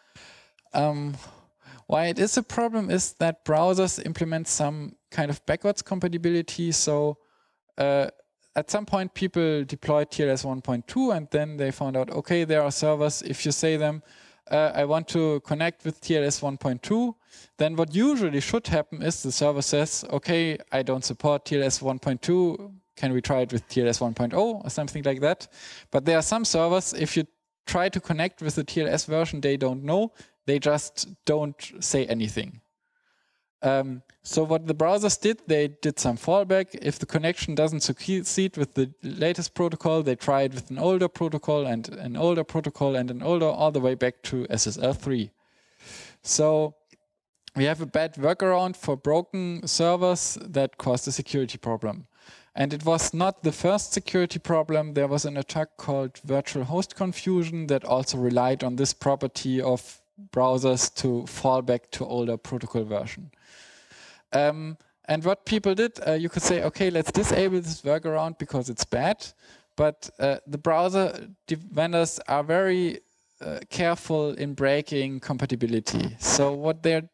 Why it is a problem is that browsers implement some kind of backwards compatibility. So at some point, people deployed TLS 1.2 and then they found out, okay, there are servers. If you say them, I want to connect with TLS 1.2, then what usually should happen is the server says, okay, I don't support TLS 1.2. Can we try it with TLS 1.0 or something like that? But there are some servers, if you try to connect with the TLS version they don't know, they just don't say anything. So what the browsers did, they did some fallback. If the connection doesn't succeed with the latest protocol, they try it with an older protocol and an older protocol and an older, all the way back to SSL3. So we have a bad workaround for broken servers that caused a security problem. And it was not the first security problem. There was an attack called virtual host confusion that also relied on this property of browsers to fall back to older protocol version. And what people did, you could say, okay, let's disable this workaround because it's bad. But the browser vendors are very careful in breaking compatibility. So what they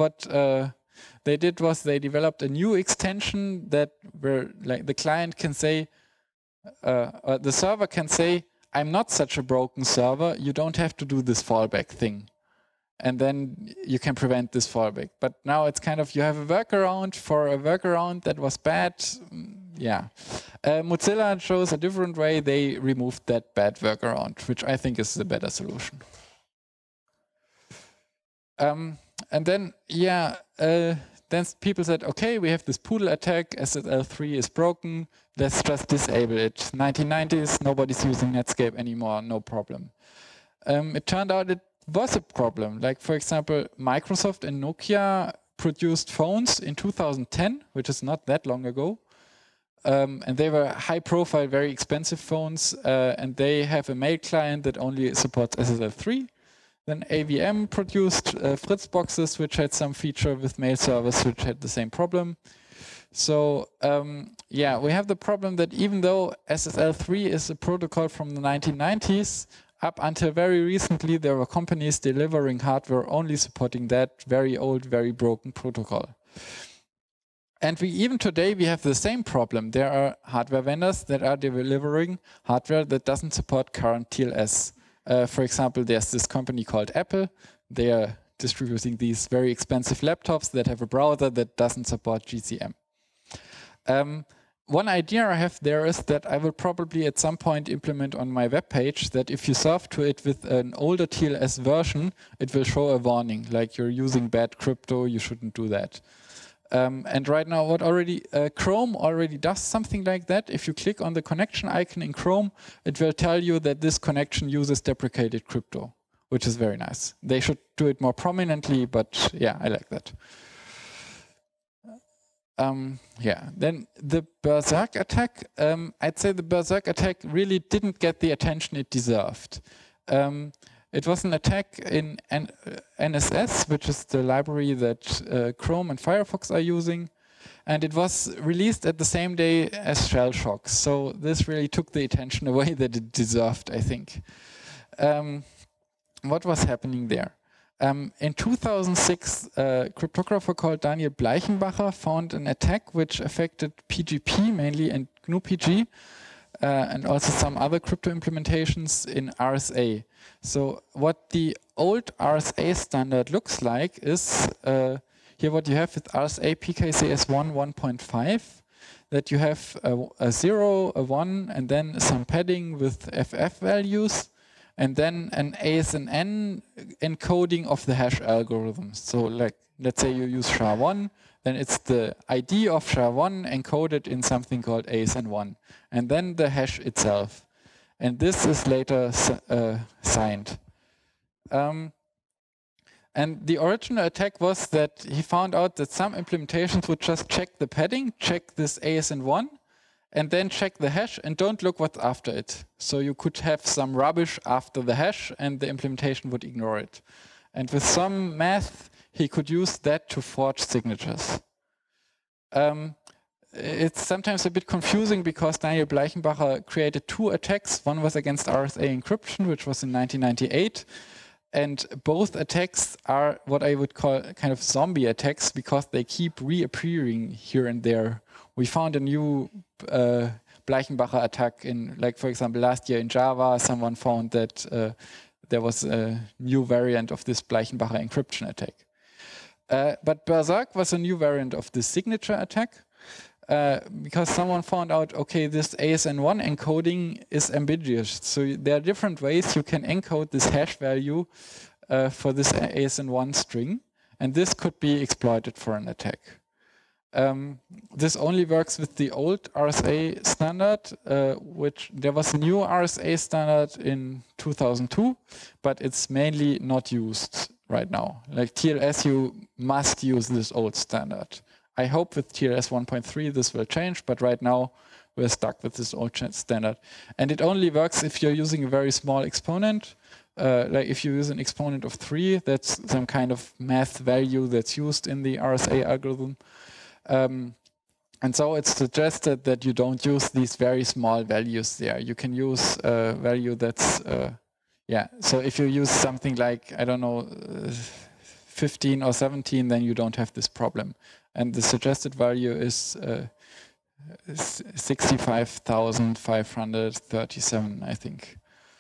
did was they developed a new extension that where like the client can say, the server can say, I'm not such a broken server. You don't have to do this fallback thing. And then you can prevent this fallback. But now it's kind of, you have a workaround for a workaround that was bad. Yeah. Mozilla chose a different way. They removed that bad workaround, which I think is the better solution. And then, yeah, then people said, okay, we have this Poodle attack, SSL3 is broken, let's just disable it. 1990s, nobody's using Netscape anymore, no problem. It turned out it was a problem. Like, for example, Microsoft and Nokia produced phones in 2010, which is not that long ago. And they were high profile, very expensive phones. And they have a mail client that only supports SSL3. Then AVM produced Fritz boxes, which had some feature with mail servers, which had the same problem. So yeah, we have the problem that even though SSL3 is a protocol from the 1990s, up until very recently, there were companies delivering hardware only supporting that very old, very broken protocol. And even today, we have the same problem. There are hardware vendors that are delivering hardware that doesn't support current TLS. For example, there's this company called Apple. They are distributing these very expensive laptops that have a browser that doesn't support GCM. One idea I have there is that I will probably at some point implement on my web page that if you surf to it with an older TLS version, it will show a warning, like you're using bad crypto, you shouldn't do that. And right now, Chrome already does something like that. If you click on the connection icon in Chrome, it will tell you that this connection uses deprecated crypto, which is very nice. They should do it more prominently, but yeah, I like that. Yeah, then the Berserk attack. I'd say the Berserk attack really didn't get the attention it deserved. It was an attack in NSS, which is the library that Chrome and Firefox are using. And it was released at the same day as Shellshock. So this really took the attention away that it deserved, I think. What was happening there? In 2006, a cryptographer called Daniel Bleichenbacher found an attack which affected PGP mainly and GNU-PG and also some other crypto implementations in RSA. So what the old RSA standard looks like is here what you have with RSA PKCS1 1.5, that you have a 0, a 1, and then some padding with FF values, and then an ASNN encoding of the hash algorithm. So like, let's say you use SHA-1, then it's the ID of SHA-1 encoded in something called ASN1, and then the hash itself. And this is later signed. And the original attack was that he found out that some implementations would just check the padding, check this ASN1, and then check the hash and don't look what's after it. So you could have some rubbish after the hash and the implementation would ignore it. And with some math, he could use that to forge signatures. It's sometimes a bit confusing because Daniel Bleichenbacher created 2 attacks. One was against RSA encryption, which was in 1998. And both attacks are what I would call kind of zombie attacks because they keep reappearing here and there. We found a new Bleichenbacher attack in, like, for example, last year in Java, someone found that there was a new variant of this Bleichenbacher encryption attack. But Berserk was a new variant of the signature attack because someone found out, okay, this ASN1 encoding is ambiguous. So there are different ways you can encode this hash value for this ASN1 string, and this could be exploited for an attack. This only works with the old RSA standard, which there was a new RSA standard in 2002, but it's mainly not used right now. Like TLS, you must use this old standard. I hope with TLS 1.3 this will change, but right now we're stuck with this old standard. And it only works if you're using a very small exponent. Like if you use an exponent of 3, that's some kind of math value that's used in the RSA algorithm. And so it's suggested that you don't use these very small values there. You can use a value that's, yeah. So if you use something like, I don't know, 15 or 17, then you don't have this problem. And the suggested value is 65,537, I think.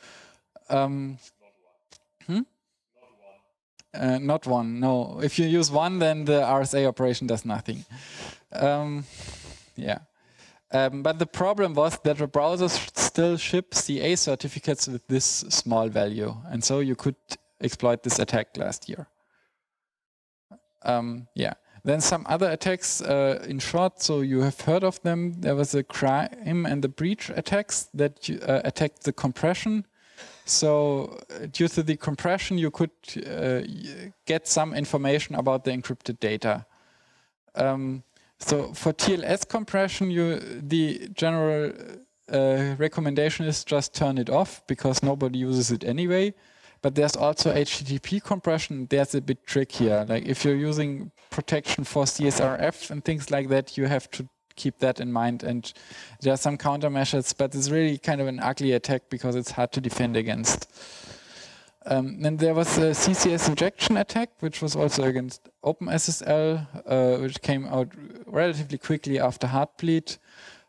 Not 1, no. If you use 1, then the RSA operation does nothing. Yeah. But the problem was that the browsers still ship CA certificates with this small value. And so you could exploit this attack last year. Yeah. Then some other attacks, in short, so you have heard of them. There was a crime and the breach attacks that attacked the compression. So due to the compression, you could get some information about the encrypted data. So for TLS compression, the general recommendation is just turn it off because nobody uses it anyway. But there's also HTTP compression. There's a bit trickier. Like if you're using protection for CSRF and things like that, you have to keep that in mind. And there are some countermeasures, but it's really kind of an ugly attack because it's hard to defend against. Then there was a CCS injection attack, which was also against OpenSSL, which came out relatively quickly after Heartbleed,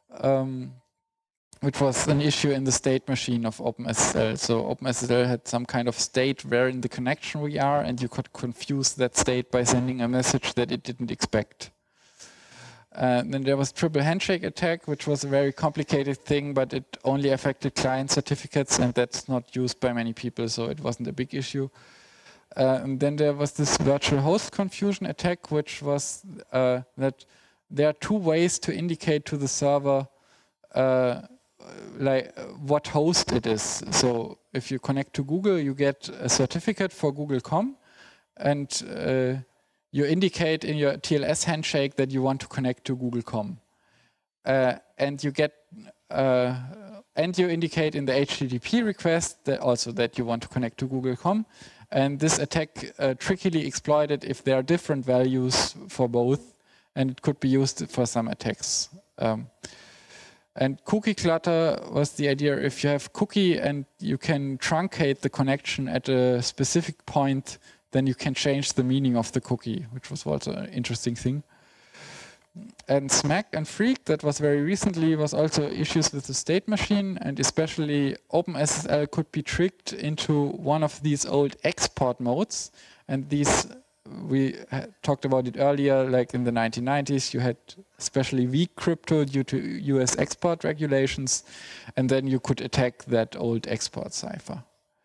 which was an issue in the state machine of OpenSSL. So OpenSSL had some kind of state where in the connection we are, and you could confuse that state by sending a message that it didn't expect. Then there was triple handshake attack, which was a very complicated thing, but it only affected client certificates, and that's not used by many people, so it wasn't a big issue. And then there was this virtual host confusion attack, which was that there are two ways to indicate to the server like what host it is. So if you connect to Google, you get a certificate for Google.com, and you indicate in your TLS handshake that you want to connect to Google.com, and you get and you indicate in the HTTP request that also that you want to connect to Google.com. And this attack trickily exploited if there are different values for both, and it could be used for some attacks. And cookie clutter was the idea if you have cookie and you can truncate the connection at a specific point, then you can change the meaning of the cookie, which was also an interesting thing. And Smack and Freak, that was very recently, was also issues with the state machine, and especially OpenSSL could be tricked into one of these old export modes. And these, we talked about it earlier, like in the 1990s, you had especially weak crypto due to US export regulations, and then you could attack that old export cipher.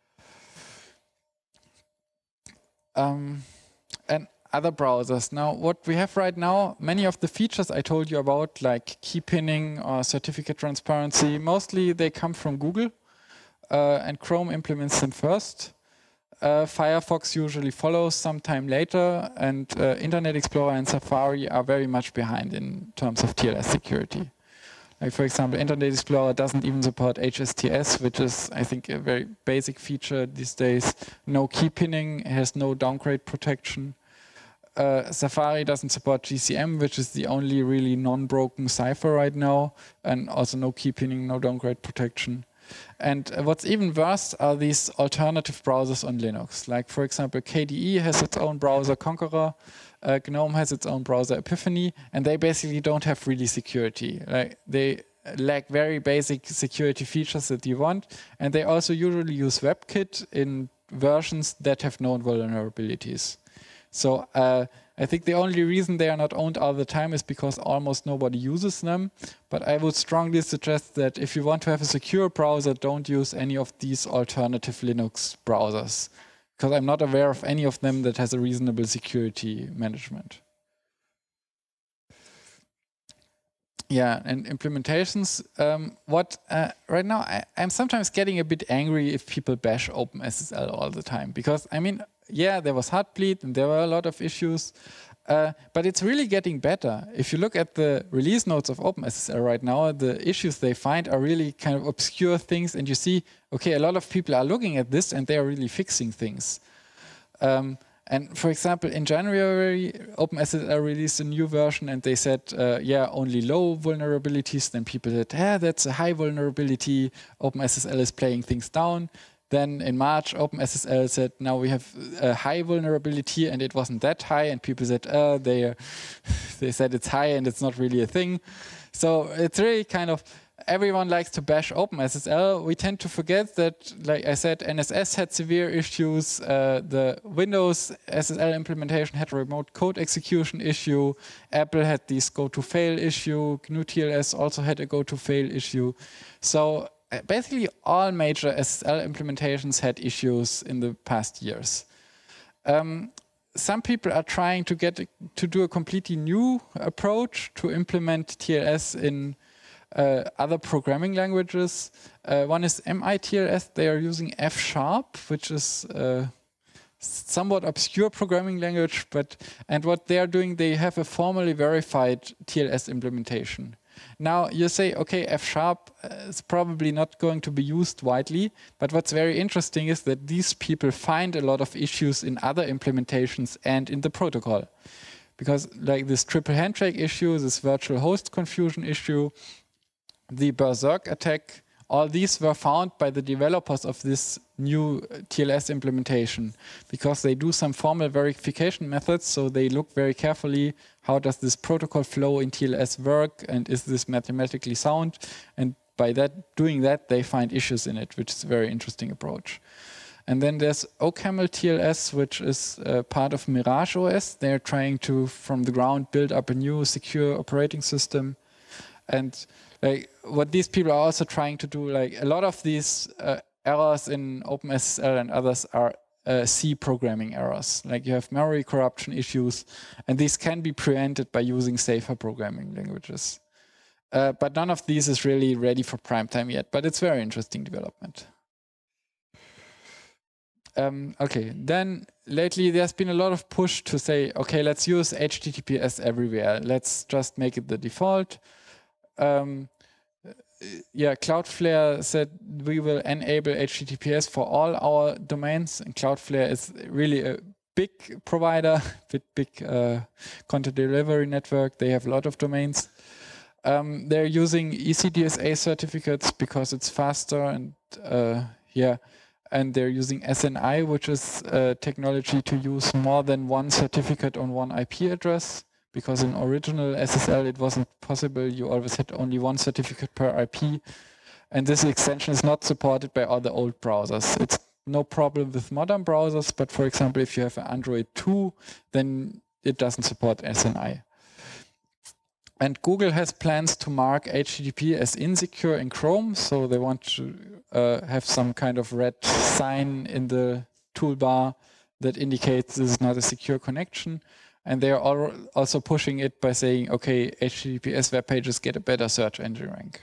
And other browsers. Now, what we have right now, many of the features I told you about, like key pinning or certificate transparency, mostly they come from Google, and Chrome implements them first. Firefox usually follows sometime later, and Internet Explorer and Safari are very much behind in terms of TLS security. Like, for example, Internet Explorer doesn't even support HSTS, which is, I think, a very basic feature these days. No key pinning, has no downgrade protection. Safari doesn't support GCM, which is the only really non-broken cipher right now, and also no key pinning, no downgrade protection. And what's even worse are these alternative browsers on Linux. Like, for example, KDE has its own browser, Conqueror. GNOME has its own browser, Epiphany, and they basically don't have really security. Like, they lack very basic security features that you want, and they also usually use WebKit in versions that have known vulnerabilities. So I think the only reason they are not owned all the time is because almost nobody uses them. But I would strongly suggest that if you want to have a secure browser, don't use any of these alternative Linux browsers, because I'm not aware of any of them that has a reasonable security management. Yeah, and implementations. Right now, I'm sometimes getting a bit angry if people bash OpenSSL all the time, because I mean, yeah, there was Heartbleed and there were a lot of issues, but it's really getting better. If you look at the release notes of OpenSSL right now, the issues they find are really kind of obscure things, and you see, okay, a lot of people are looking at this and they are really fixing things. And for example, in January, OpenSSL released a new version and they said, yeah, only low vulnerabilities. Then people said, yeah, that's a high vulnerability. OpenSSL is playing things down. Then in March, OpenSSL said, now we have a high vulnerability, and it wasn't that high. And people said, they said it's high and it's not really a thing. So it's really kind of, everyone likes to bash OpenSSL. We tend to forget that, like I said, NSS had severe issues. The Windows SSL implementation had a remote code execution issue. Apple had this go-to-fail issue. GNU-TLS also had a go-to-fail issue. So basically all major SSL implementations had issues in the past years. Some people are trying to do a completely new approach to implement TLS in other programming languages. One is MITLS. They are using F#, which is somewhat obscure programming language, and what they are doing, they have a formally verified TLS implementation. Now you say, okay, F# is probably not going to be used widely, but what's very interesting is that these people find a lot of issues in other implementations and in the protocol. because like this triple handshake issue, this virtual host confusion issue, the Berserk attack, all these were found by the developers of this new TLS implementation, because they do some formal verification methods. So they look very carefully, how does this protocol flow in TLS work, and is this mathematically sound? And by doing that, they find issues in it, which is a very interesting approach. And then there's OCaml TLS, which is part of Mirage OS. They're trying to, from the ground, build up a new secure operating system. And like what these people are also trying to do, like a lot of these errors in OpenSSL and others are C programming errors. Like you have memory corruption issues, and these can be prevented by using safer programming languages. But none of these is really ready for prime time yet, but it's very interesting development. Okay, then lately there's been a lot of push to say, okay, let's use HTTPS everywhere. Let's just make it the default. Yeah, Cloudflare said we will enable HTTPS for all our domains, and Cloudflare is really a big provider, big content delivery network. They have a lot of domains. They're using ECDSA certificates because it's faster, and yeah, and they're using SNI, which is technology to use more than one certificate on one IP address. Because in original SSL it wasn't possible, you always had only one certificate per IP. And this extension is not supported by all the old browsers. It's no problem with modern browsers, but for example, if you have an Android 2, then it doesn't support SNI. And Google has plans to mark HTTP as insecure in Chrome, so they want to have some kind of red sign in the toolbar that indicates this is not a secure connection. And they are also pushing it by saying, okay, HTTPS web pages get a better search engine rank.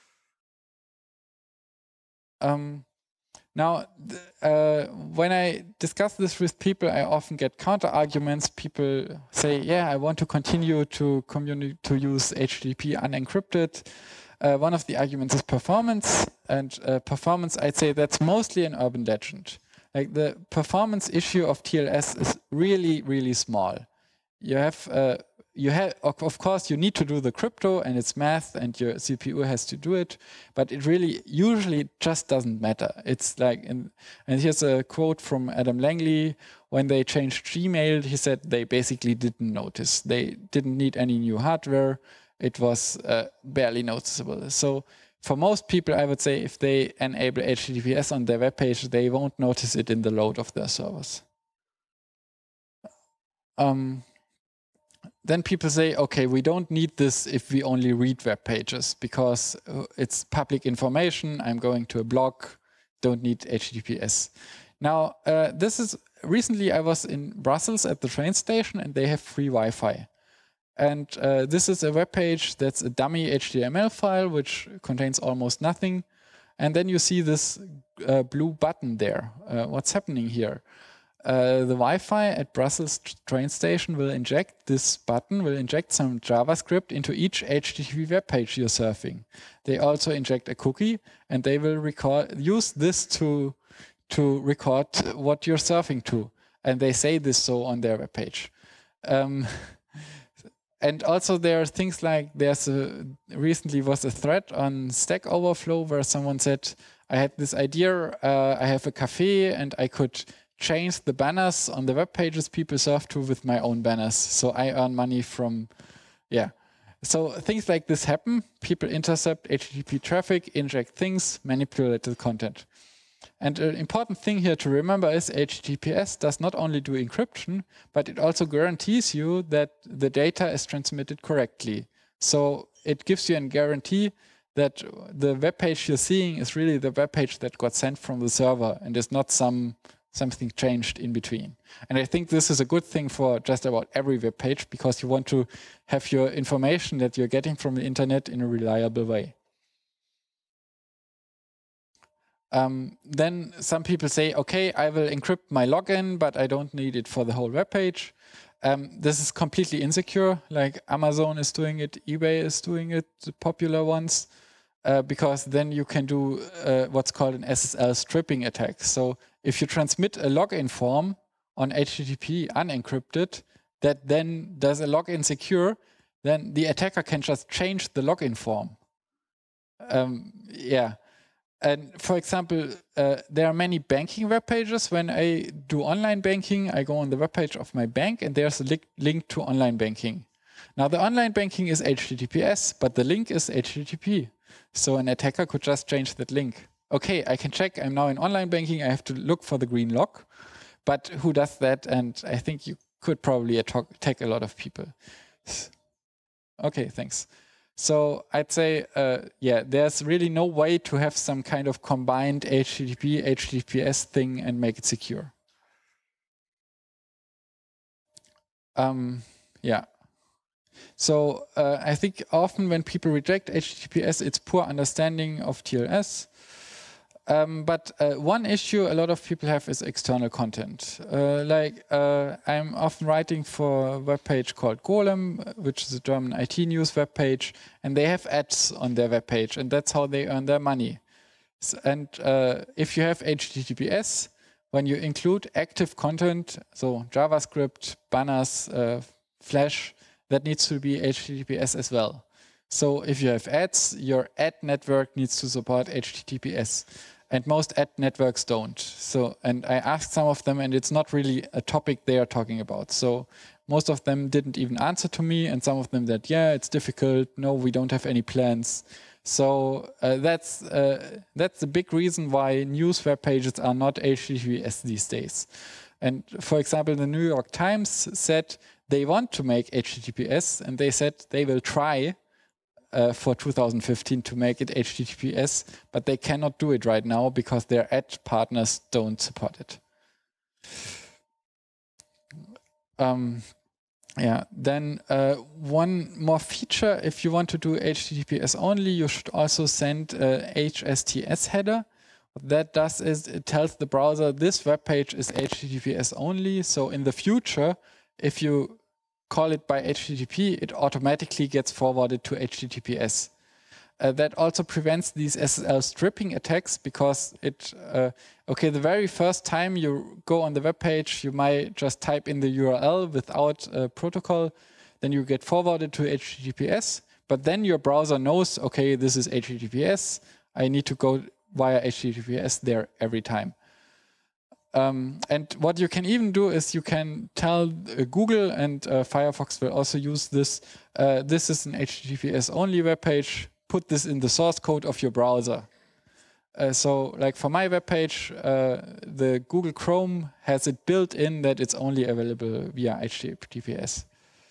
Now, when I discuss this with people, I often get counter arguments. People say, yeah, I want to continue to use HTTP unencrypted. One of the arguments is performance. And performance, I'd say that's mostly an urban legend. Like the performance issue of TLS is really, really small. You have, of course, you need to do the crypto and it's math and your CPU has to do it, but it really usually just doesn't matter. It's like, and here's a quote from Adam Langley. When they changed Gmail, he said they basically didn't notice. They didn't need any new hardware. It was barely noticeable. So for most people, I would say if they enable HTTPS on their web page, they won't notice it in the load of their servers. Then people say, okay, we don't need this if we only read web pages because it's public information. I'm going to a blog, don't need HTTPS. Now, this is recently I was in Brussels at the train station and they have free Wi-Fi. And this is a web page that's a dummy HTML file which contains almost nothing. And then you see this blue button there. What's happening here? The Wi-Fi at Brussels train station will inject this button, will inject some JavaScript into each HTTP web page you're surfing. They also inject a cookie, and they will use this to record what you're surfing to. And they say this so on their web page. And also there are things like recently was a thread on Stack Overflow where someone said, I had this idea, I have a cafe and I could change the banners on the web pages people surf to with my own banners. So I earn money from, yeah. So things like this happen. People intercept HTTP traffic, inject things, manipulate the content. And an important thing here to remember is HTTPS does not only do encryption, but it also guarantees you that the data is transmitted correctly. So it gives you a guarantee that the web page you're seeing is really the web page that got sent from the server and is not something changed in between. And I think this is a good thing for just about every web page because you want to have your information that you're getting from the internet in a reliable way. Then some people say, okay, I will encrypt my login, but I don't need it for the whole web page. This is completely insecure. Like Amazon is doing it, eBay is doing it, the popular ones, because then you can do what's called an SSL stripping attack. So if you transmit a login form on HTTP unencrypted, that then does a login secure, then the attacker can just change the login form. Yeah. And for example, there are many banking web pages. When I do online banking, I go on the web page of my bank and there's a link to online banking. Now the online banking is HTTPS, but the link is HTTP. So an attacker could just change that link. Okay, I can check, I'm now in online banking, I have to look for the green lock. But who does that? And I think you could probably attack a lot of people. Okay, thanks. So I'd say, yeah, there's really no way to have some kind of combined HTTP, HTTPS thing and make it secure. Yeah. So I think often when people reject HTTPS, it's poor understanding of TLS. But one issue a lot of people have is external content. I'm often writing for a web page called Golem, which is a German IT news web page, and they have ads on their web page, and that's how they earn their money. And if you have HTTPS, when you include active content, so JavaScript, banners, Flash, that needs to be HTTPS as well. So if you have ads, your ad network needs to support HTTPS. And most ad networks don't. So, and I asked some of them, and it's not really a topic they are talking about. So most of them didn't even answer to me, and some of them said, yeah, it's difficult. No, we don't have any plans. So that's the big reason why news web pages are not HTTPS these days. And for example, the New York Times said they want to make HTTPS, and they said they will try for 2015 to make it HTTPS, but they cannot do it right now because their ad partners don't support it. Yeah, then one more feature, if you want to do HTTPS only, you should also send a HSTS header. What that does is it tells the browser this web page is HTTPS only, so in the future, if you call it by HTTP, it automatically gets forwarded to HTTPS. That also prevents these SSL stripping attacks because okay, the very first time you go on the web page, you might just type in the URL without a protocol, then you get forwarded to HTTPS, but then your browser knows, okay, this is HTTPS, I need to go via HTTPS there every time. And what you can even do is you can tell Google, and Firefox will also use this, this is an HTTPS only web page, put this in the source code of your browser. So like for my web page, the Google Chrome has it built in that it's only available via HTTPS.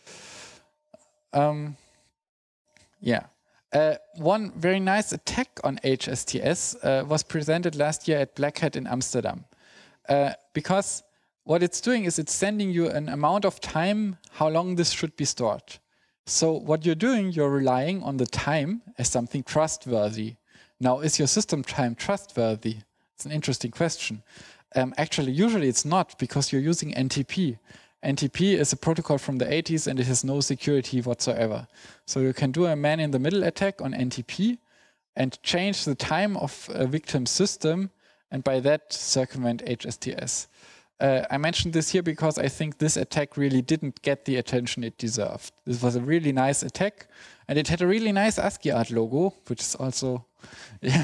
Yeah. One very nice attack on HSTS was presented last year at Black Hat in Amsterdam. Because what it's doing is it's sending you an amount of time how long this should be stored. So what you're doing, you're relying on the time as something trustworthy. Now, is your system time trustworthy? It's an interesting question. Actually, usually it's not, because you're using NTP. NTP is a protocol from the 80s and it has no security whatsoever. So you can do a man-in-the-middle attack on NTP and change the time of a victim's system, and by that circumvent HSTS. I mentioned this here because I think this attack really didn't get the attention it deserved. This was a really nice attack, and it had a really nice ASCII art logo, which is also, yeah.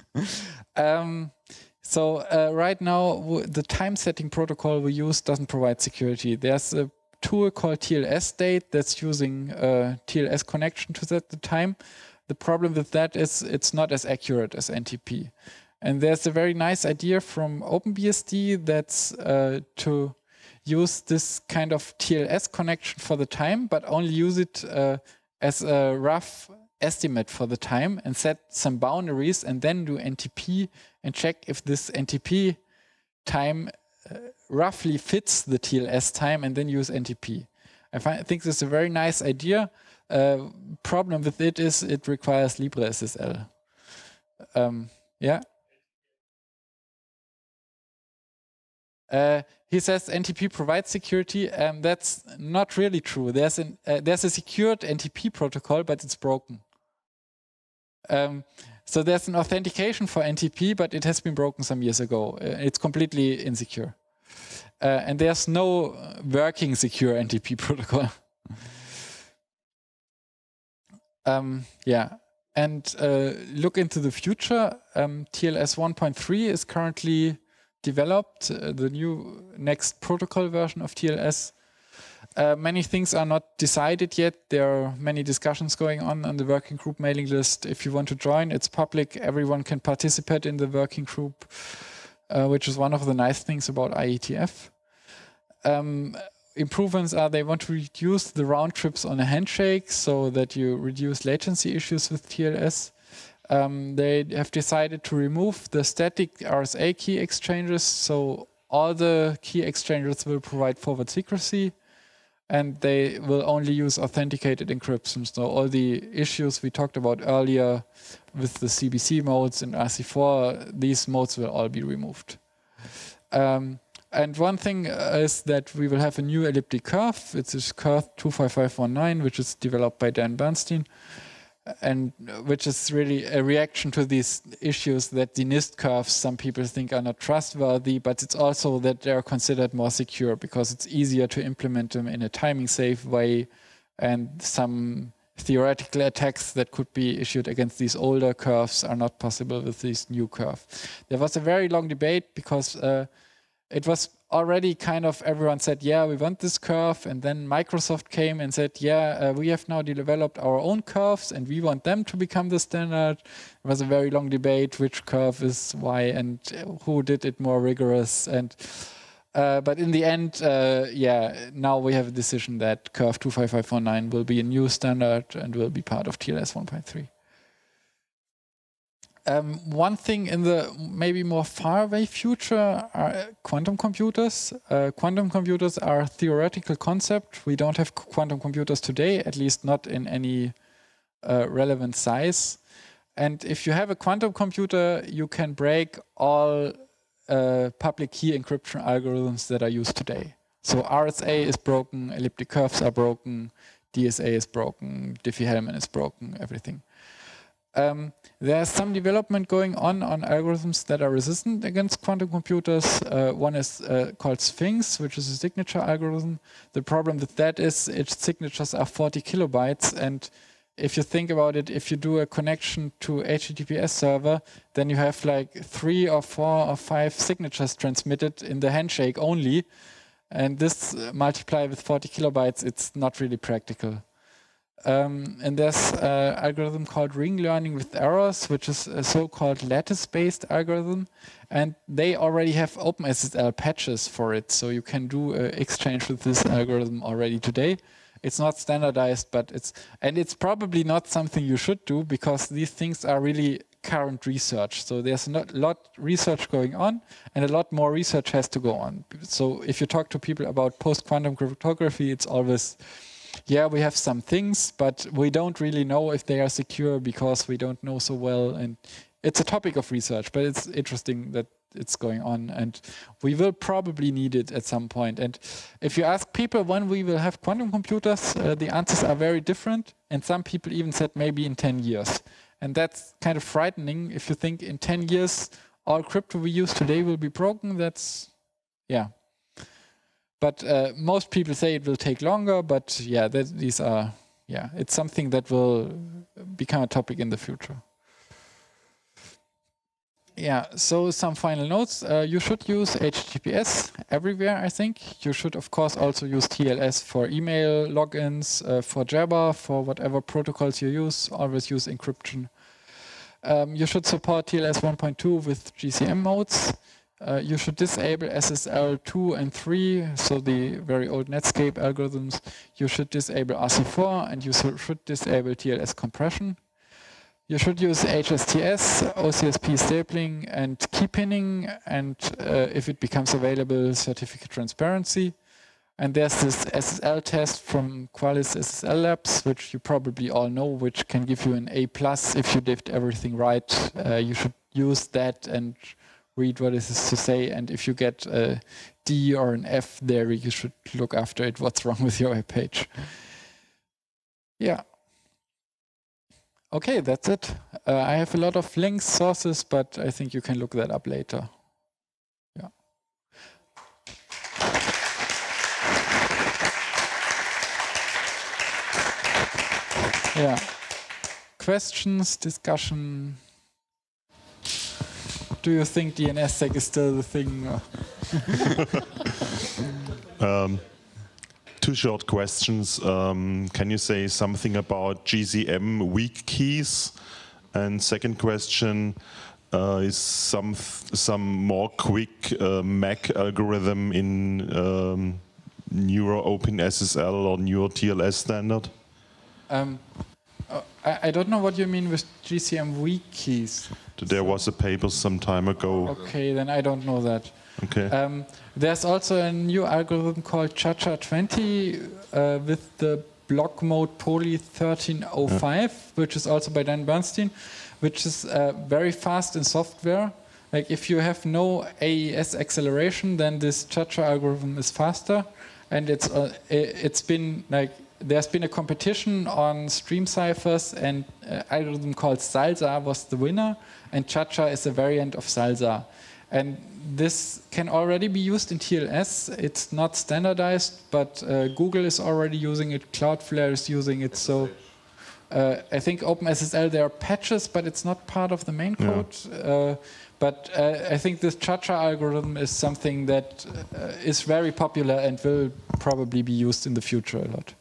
So right now, the time setting protocol we use doesn't provide security. There's a tool called TLS Date that's using TLS connection to set the time. The problem with that is it's not as accurate as NTP. And there's a very nice idea from OpenBSD that's to use this kind of TLS connection for the time, but only use it as a rough estimate for the time and set some boundaries and then do NTP and check if this NTP time roughly fits the TLS time and then use NTP. I think this is a very nice idea. Problem with it is it requires LibreSSL. Yeah. He says NTP provides security. That's not really true. There's a secured NTP protocol, but it's broken. So there's an authentication for NTP, but it has been broken some years ago. It's completely insecure. And there's no working secure NTP protocol. Yeah, and look into the future. TLS 1.3 is currently developed, the new next protocol version of TLS. Many things are not decided yet. There are many discussions going on the working group mailing list. If you want to join, it's public. Everyone can participate in the working group, which is one of the nice things about IETF. Improvements are they want to reduce the round trips on a handshake so that you reduce latency issues with TLS. They have decided to remove the static RSA key exchanges, so all the key exchanges will provide forward secrecy, and they will only use authenticated encryption. So all the issues we talked about earlier with the CBC modes and RC4, these modes will all be removed. And one thing is that we will have a new elliptic curve. It's curve 25519, which is developed by Dan Bernstein, and which is really a reaction to these issues that the NIST curves some people think are not trustworthy, but it's also that they're considered more secure because it's easier to implement them in a timing safe way, and some theoretical attacks that could be issued against these older curves are not possible with this new curve. There was a very long debate because it was already kind of everyone said, yeah, we want this curve. And then Microsoft came and said, yeah, we have now developed our own curves and we want them to become the standard. It was a very long debate, which curve is why and who did it more rigorous. And but in the end, yeah, now we have a decision that curve 25519 will be a new standard and will be part of TLS 1.3. One thing in the maybe more faraway future are quantum computers. Quantum computers are a theoretical concept. We don't have quantum computers today, at least not in any relevant size. And if you have a quantum computer, you can break all public key encryption algorithms that are used today. So RSA is broken, elliptic curves are broken, DSA is broken, Diffie-Hellman is broken, everything. There's some development going on algorithms that are resistant against quantum computers. One is called Sphinx, which is a signature algorithm. The problem with that is its signatures are 40 kilobytes. And if you think about it, if you do a connection to HTTPS server, then you have like 3 or 4 or 5 signatures transmitted in the handshake only. And this multiplied with 40 kilobytes, it's not really practical. And there's an algorithm called ring learning with errors, which is a so-called lattice-based algorithm. And they already have OpenSSL patches for it. So you can do exchange with this algorithm already today. It's not standardized, but it's probably not something you should do because these things are really current research. So there's a lot research going on and a lot more research has to go on. So if you talk to people about post-quantum cryptography, it's always, yeah, we have some things, but we don't really know if they are secure because we don't know so well. And it's a topic of research, but it's interesting that it's going on. And we will probably need it at some point. And if you ask people when we will have quantum computers, the answers are very different. And some people even said maybe in 10 years. And that's kind of frightening. If you think in 10 years, all crypto we use today will be broken, that's, yeah. But most people say it will take longer, but yeah, these are, yeah, it's something that will become a topic in the future. Yeah, so some final notes. You should use HTTPS everywhere, I think. You should, of course, also use TLS for email logins, for Jabber, for whatever protocols you use. Always use encryption. You should support TLS 1.2 with GCM modes. You should disable SSL 2 and 3, so the very old Netscape algorithms. You should disable RC4, and you should disable TLS compression. You should use HSTS, OCSP stapling, and key pinning, and if it becomes available, certificate transparency. And there's this SSL test from Qualys SSL Labs, which you probably all know, which can give you an A+ if you did everything right. You should use that and read what it is to say, and if you get a D or an F there, you should look after it, what's wrong with your web page. Yeah. Okay, that's it. I have a lot of links, sources, but I think you can look that up later. Yeah. Yeah. Questions, discussion? Do you think DNSSEC is still the thing? Two short questions. Can you say something about GCM weak keys? And second question is some more quick MAC algorithm in newer OpenSSL or newer TLS standard? I don't know what you mean with GCM weak keys. There was a paper some time ago. Okay, then I don't know that. Okay. There's also a new algorithm called ChaCha20 with the block mode Poly 1305, which is also by Dan Bernstein, which is very fast in software. Like if you have no AES acceleration, then this ChaCha algorithm is faster. And it's been like there's been a competition on stream ciphers, and algorithm called Salsa was the winner, and ChaCha is a variant of Salsa. And this can already be used in TLS. It's not standardized, but Google is already using it. Cloudflare is using it. So I think OpenSSL, there are patches, but it's not part of the main code. But I think this ChaCha algorithm is something that is very popular and will probably be used in the future a lot.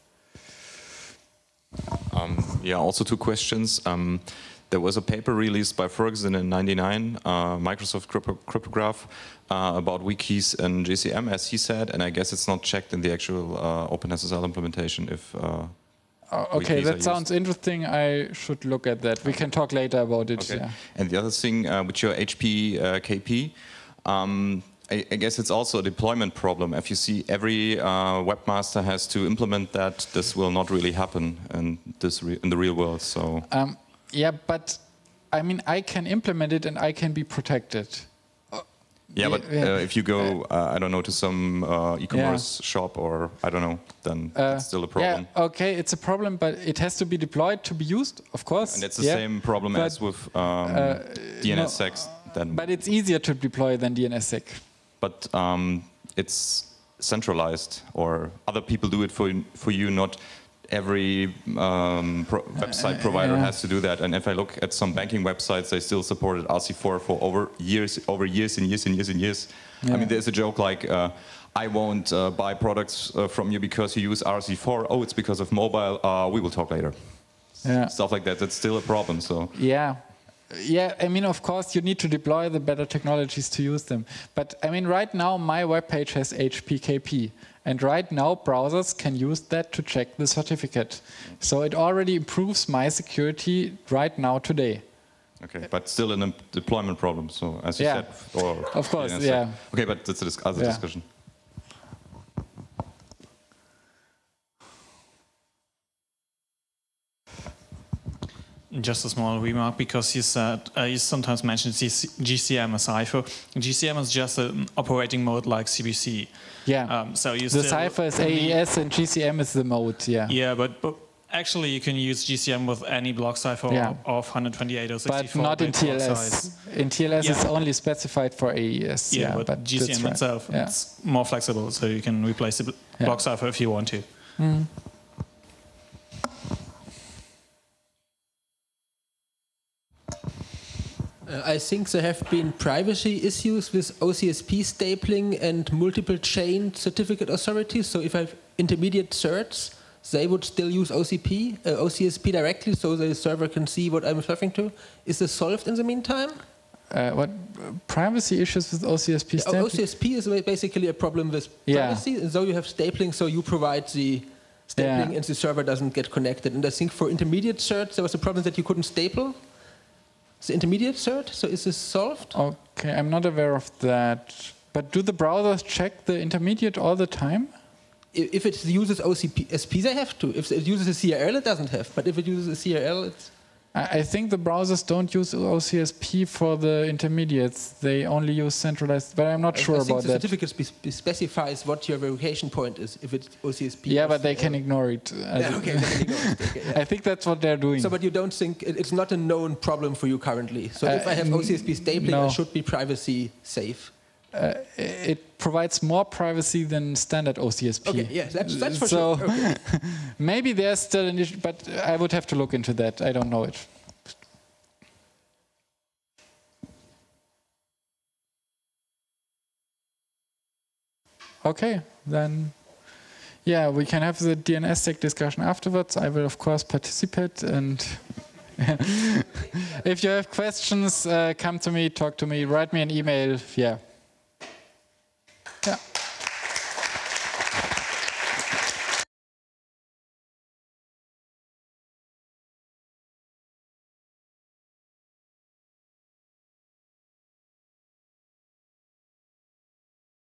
Yeah, also two questions. There was a paper released by Ferguson in '99, Microsoft Cryptograph, about weak keys in GCM, as he said, and I guess it's not checked in the actual OpenSSL implementation if okay, that sounds interesting. I should look at that. We can talk later about it. Okay. Yeah. And the other thing, with your HP KP, I guess it's also a deployment problem. If you see every webmaster has to implement that, this will not really happen in the real world. So. Yeah, but I mean, I can implement it and I can be protected. Yeah, but if you go, I don't know, to some e-commerce shop or I don't know, then it's still a problem. Yeah, okay, it's a problem, but it has to be deployed to be used, of course. And it's the same problem as with DNSSEC. But it's easier to deploy than DNSSEC. But it's centralized, or other people do it for you, not every website provider has to do that. And if I look at some banking websites, they still supported RC4 for over years and years. Yeah. I mean, there's a joke like, I won't buy products from you because you use RC4. Oh, it's because of mobile. We will talk later. Yeah. Stuff like that. That's still a problem. So. Yeah. Yeah, I mean, of course, you need to deploy the better technologies to use them. But I mean, right now, my web page has HPKP. And right now, browsers can use that to check the certificate. So it already improves my security right now, today. Okay, but still a deployment problem. So as you said, or of course, yeah. Okay, but that's other discussion. Just a small remark, because you said you sometimes mention GCM as cipher. GCM is just an operating mode like CBC. Yeah. So you the cipher is AES and GCM is the mode. Yeah. Yeah, but actually you can use GCM with any block cipher of 128 or 64. But not in TLS. In TLS, it's only specified for AES. Yeah, but GCM itself, it's more flexible, so you can replace the block cipher if you want to. Mm. I think there have been privacy issues with OCSP stapling and multiple chain certificate authorities. So if I have intermediate certs, they would still use OCSP directly, so the server can see what I'm referring to. Is this solved in the meantime? What privacy issues with OCSP stapling? OCSP is basically a problem with privacy. And so you have stapling, so you provide the stapling and the server doesn't get connected. And I think for intermediate certs, there was a problem that you couldn't staple the intermediate cert. So is this solved? Okay, I'm not aware of that. But do the browsers check the intermediate all the time? If it uses OCSP, they have to. If it uses a CRL, it doesn't have. But if it uses a CRL, it's... I think the browsers don't use OCSP for the intermediates. They only use centralized, but I'm not sure about that. I think the certificate specifies what your verification point is, if it's OCSP. Yeah, but they can ignore it. Okay, they can ignore it. Okay, I think that's what they're doing. So, but you don't think, it's not a known problem for you currently. So if I have OCSP stapling, I should be privacy safe. it provides more privacy than standard OCSP. Okay, yes, that's for so sure. Okay. maybe there's still an issue, but I would have to look into that. I don't know it. Okay, then, yeah, we can have the DNSSEC discussion afterwards. I will, of course, participate. And if you have questions, come to me, talk to me, write me an email. Yeah.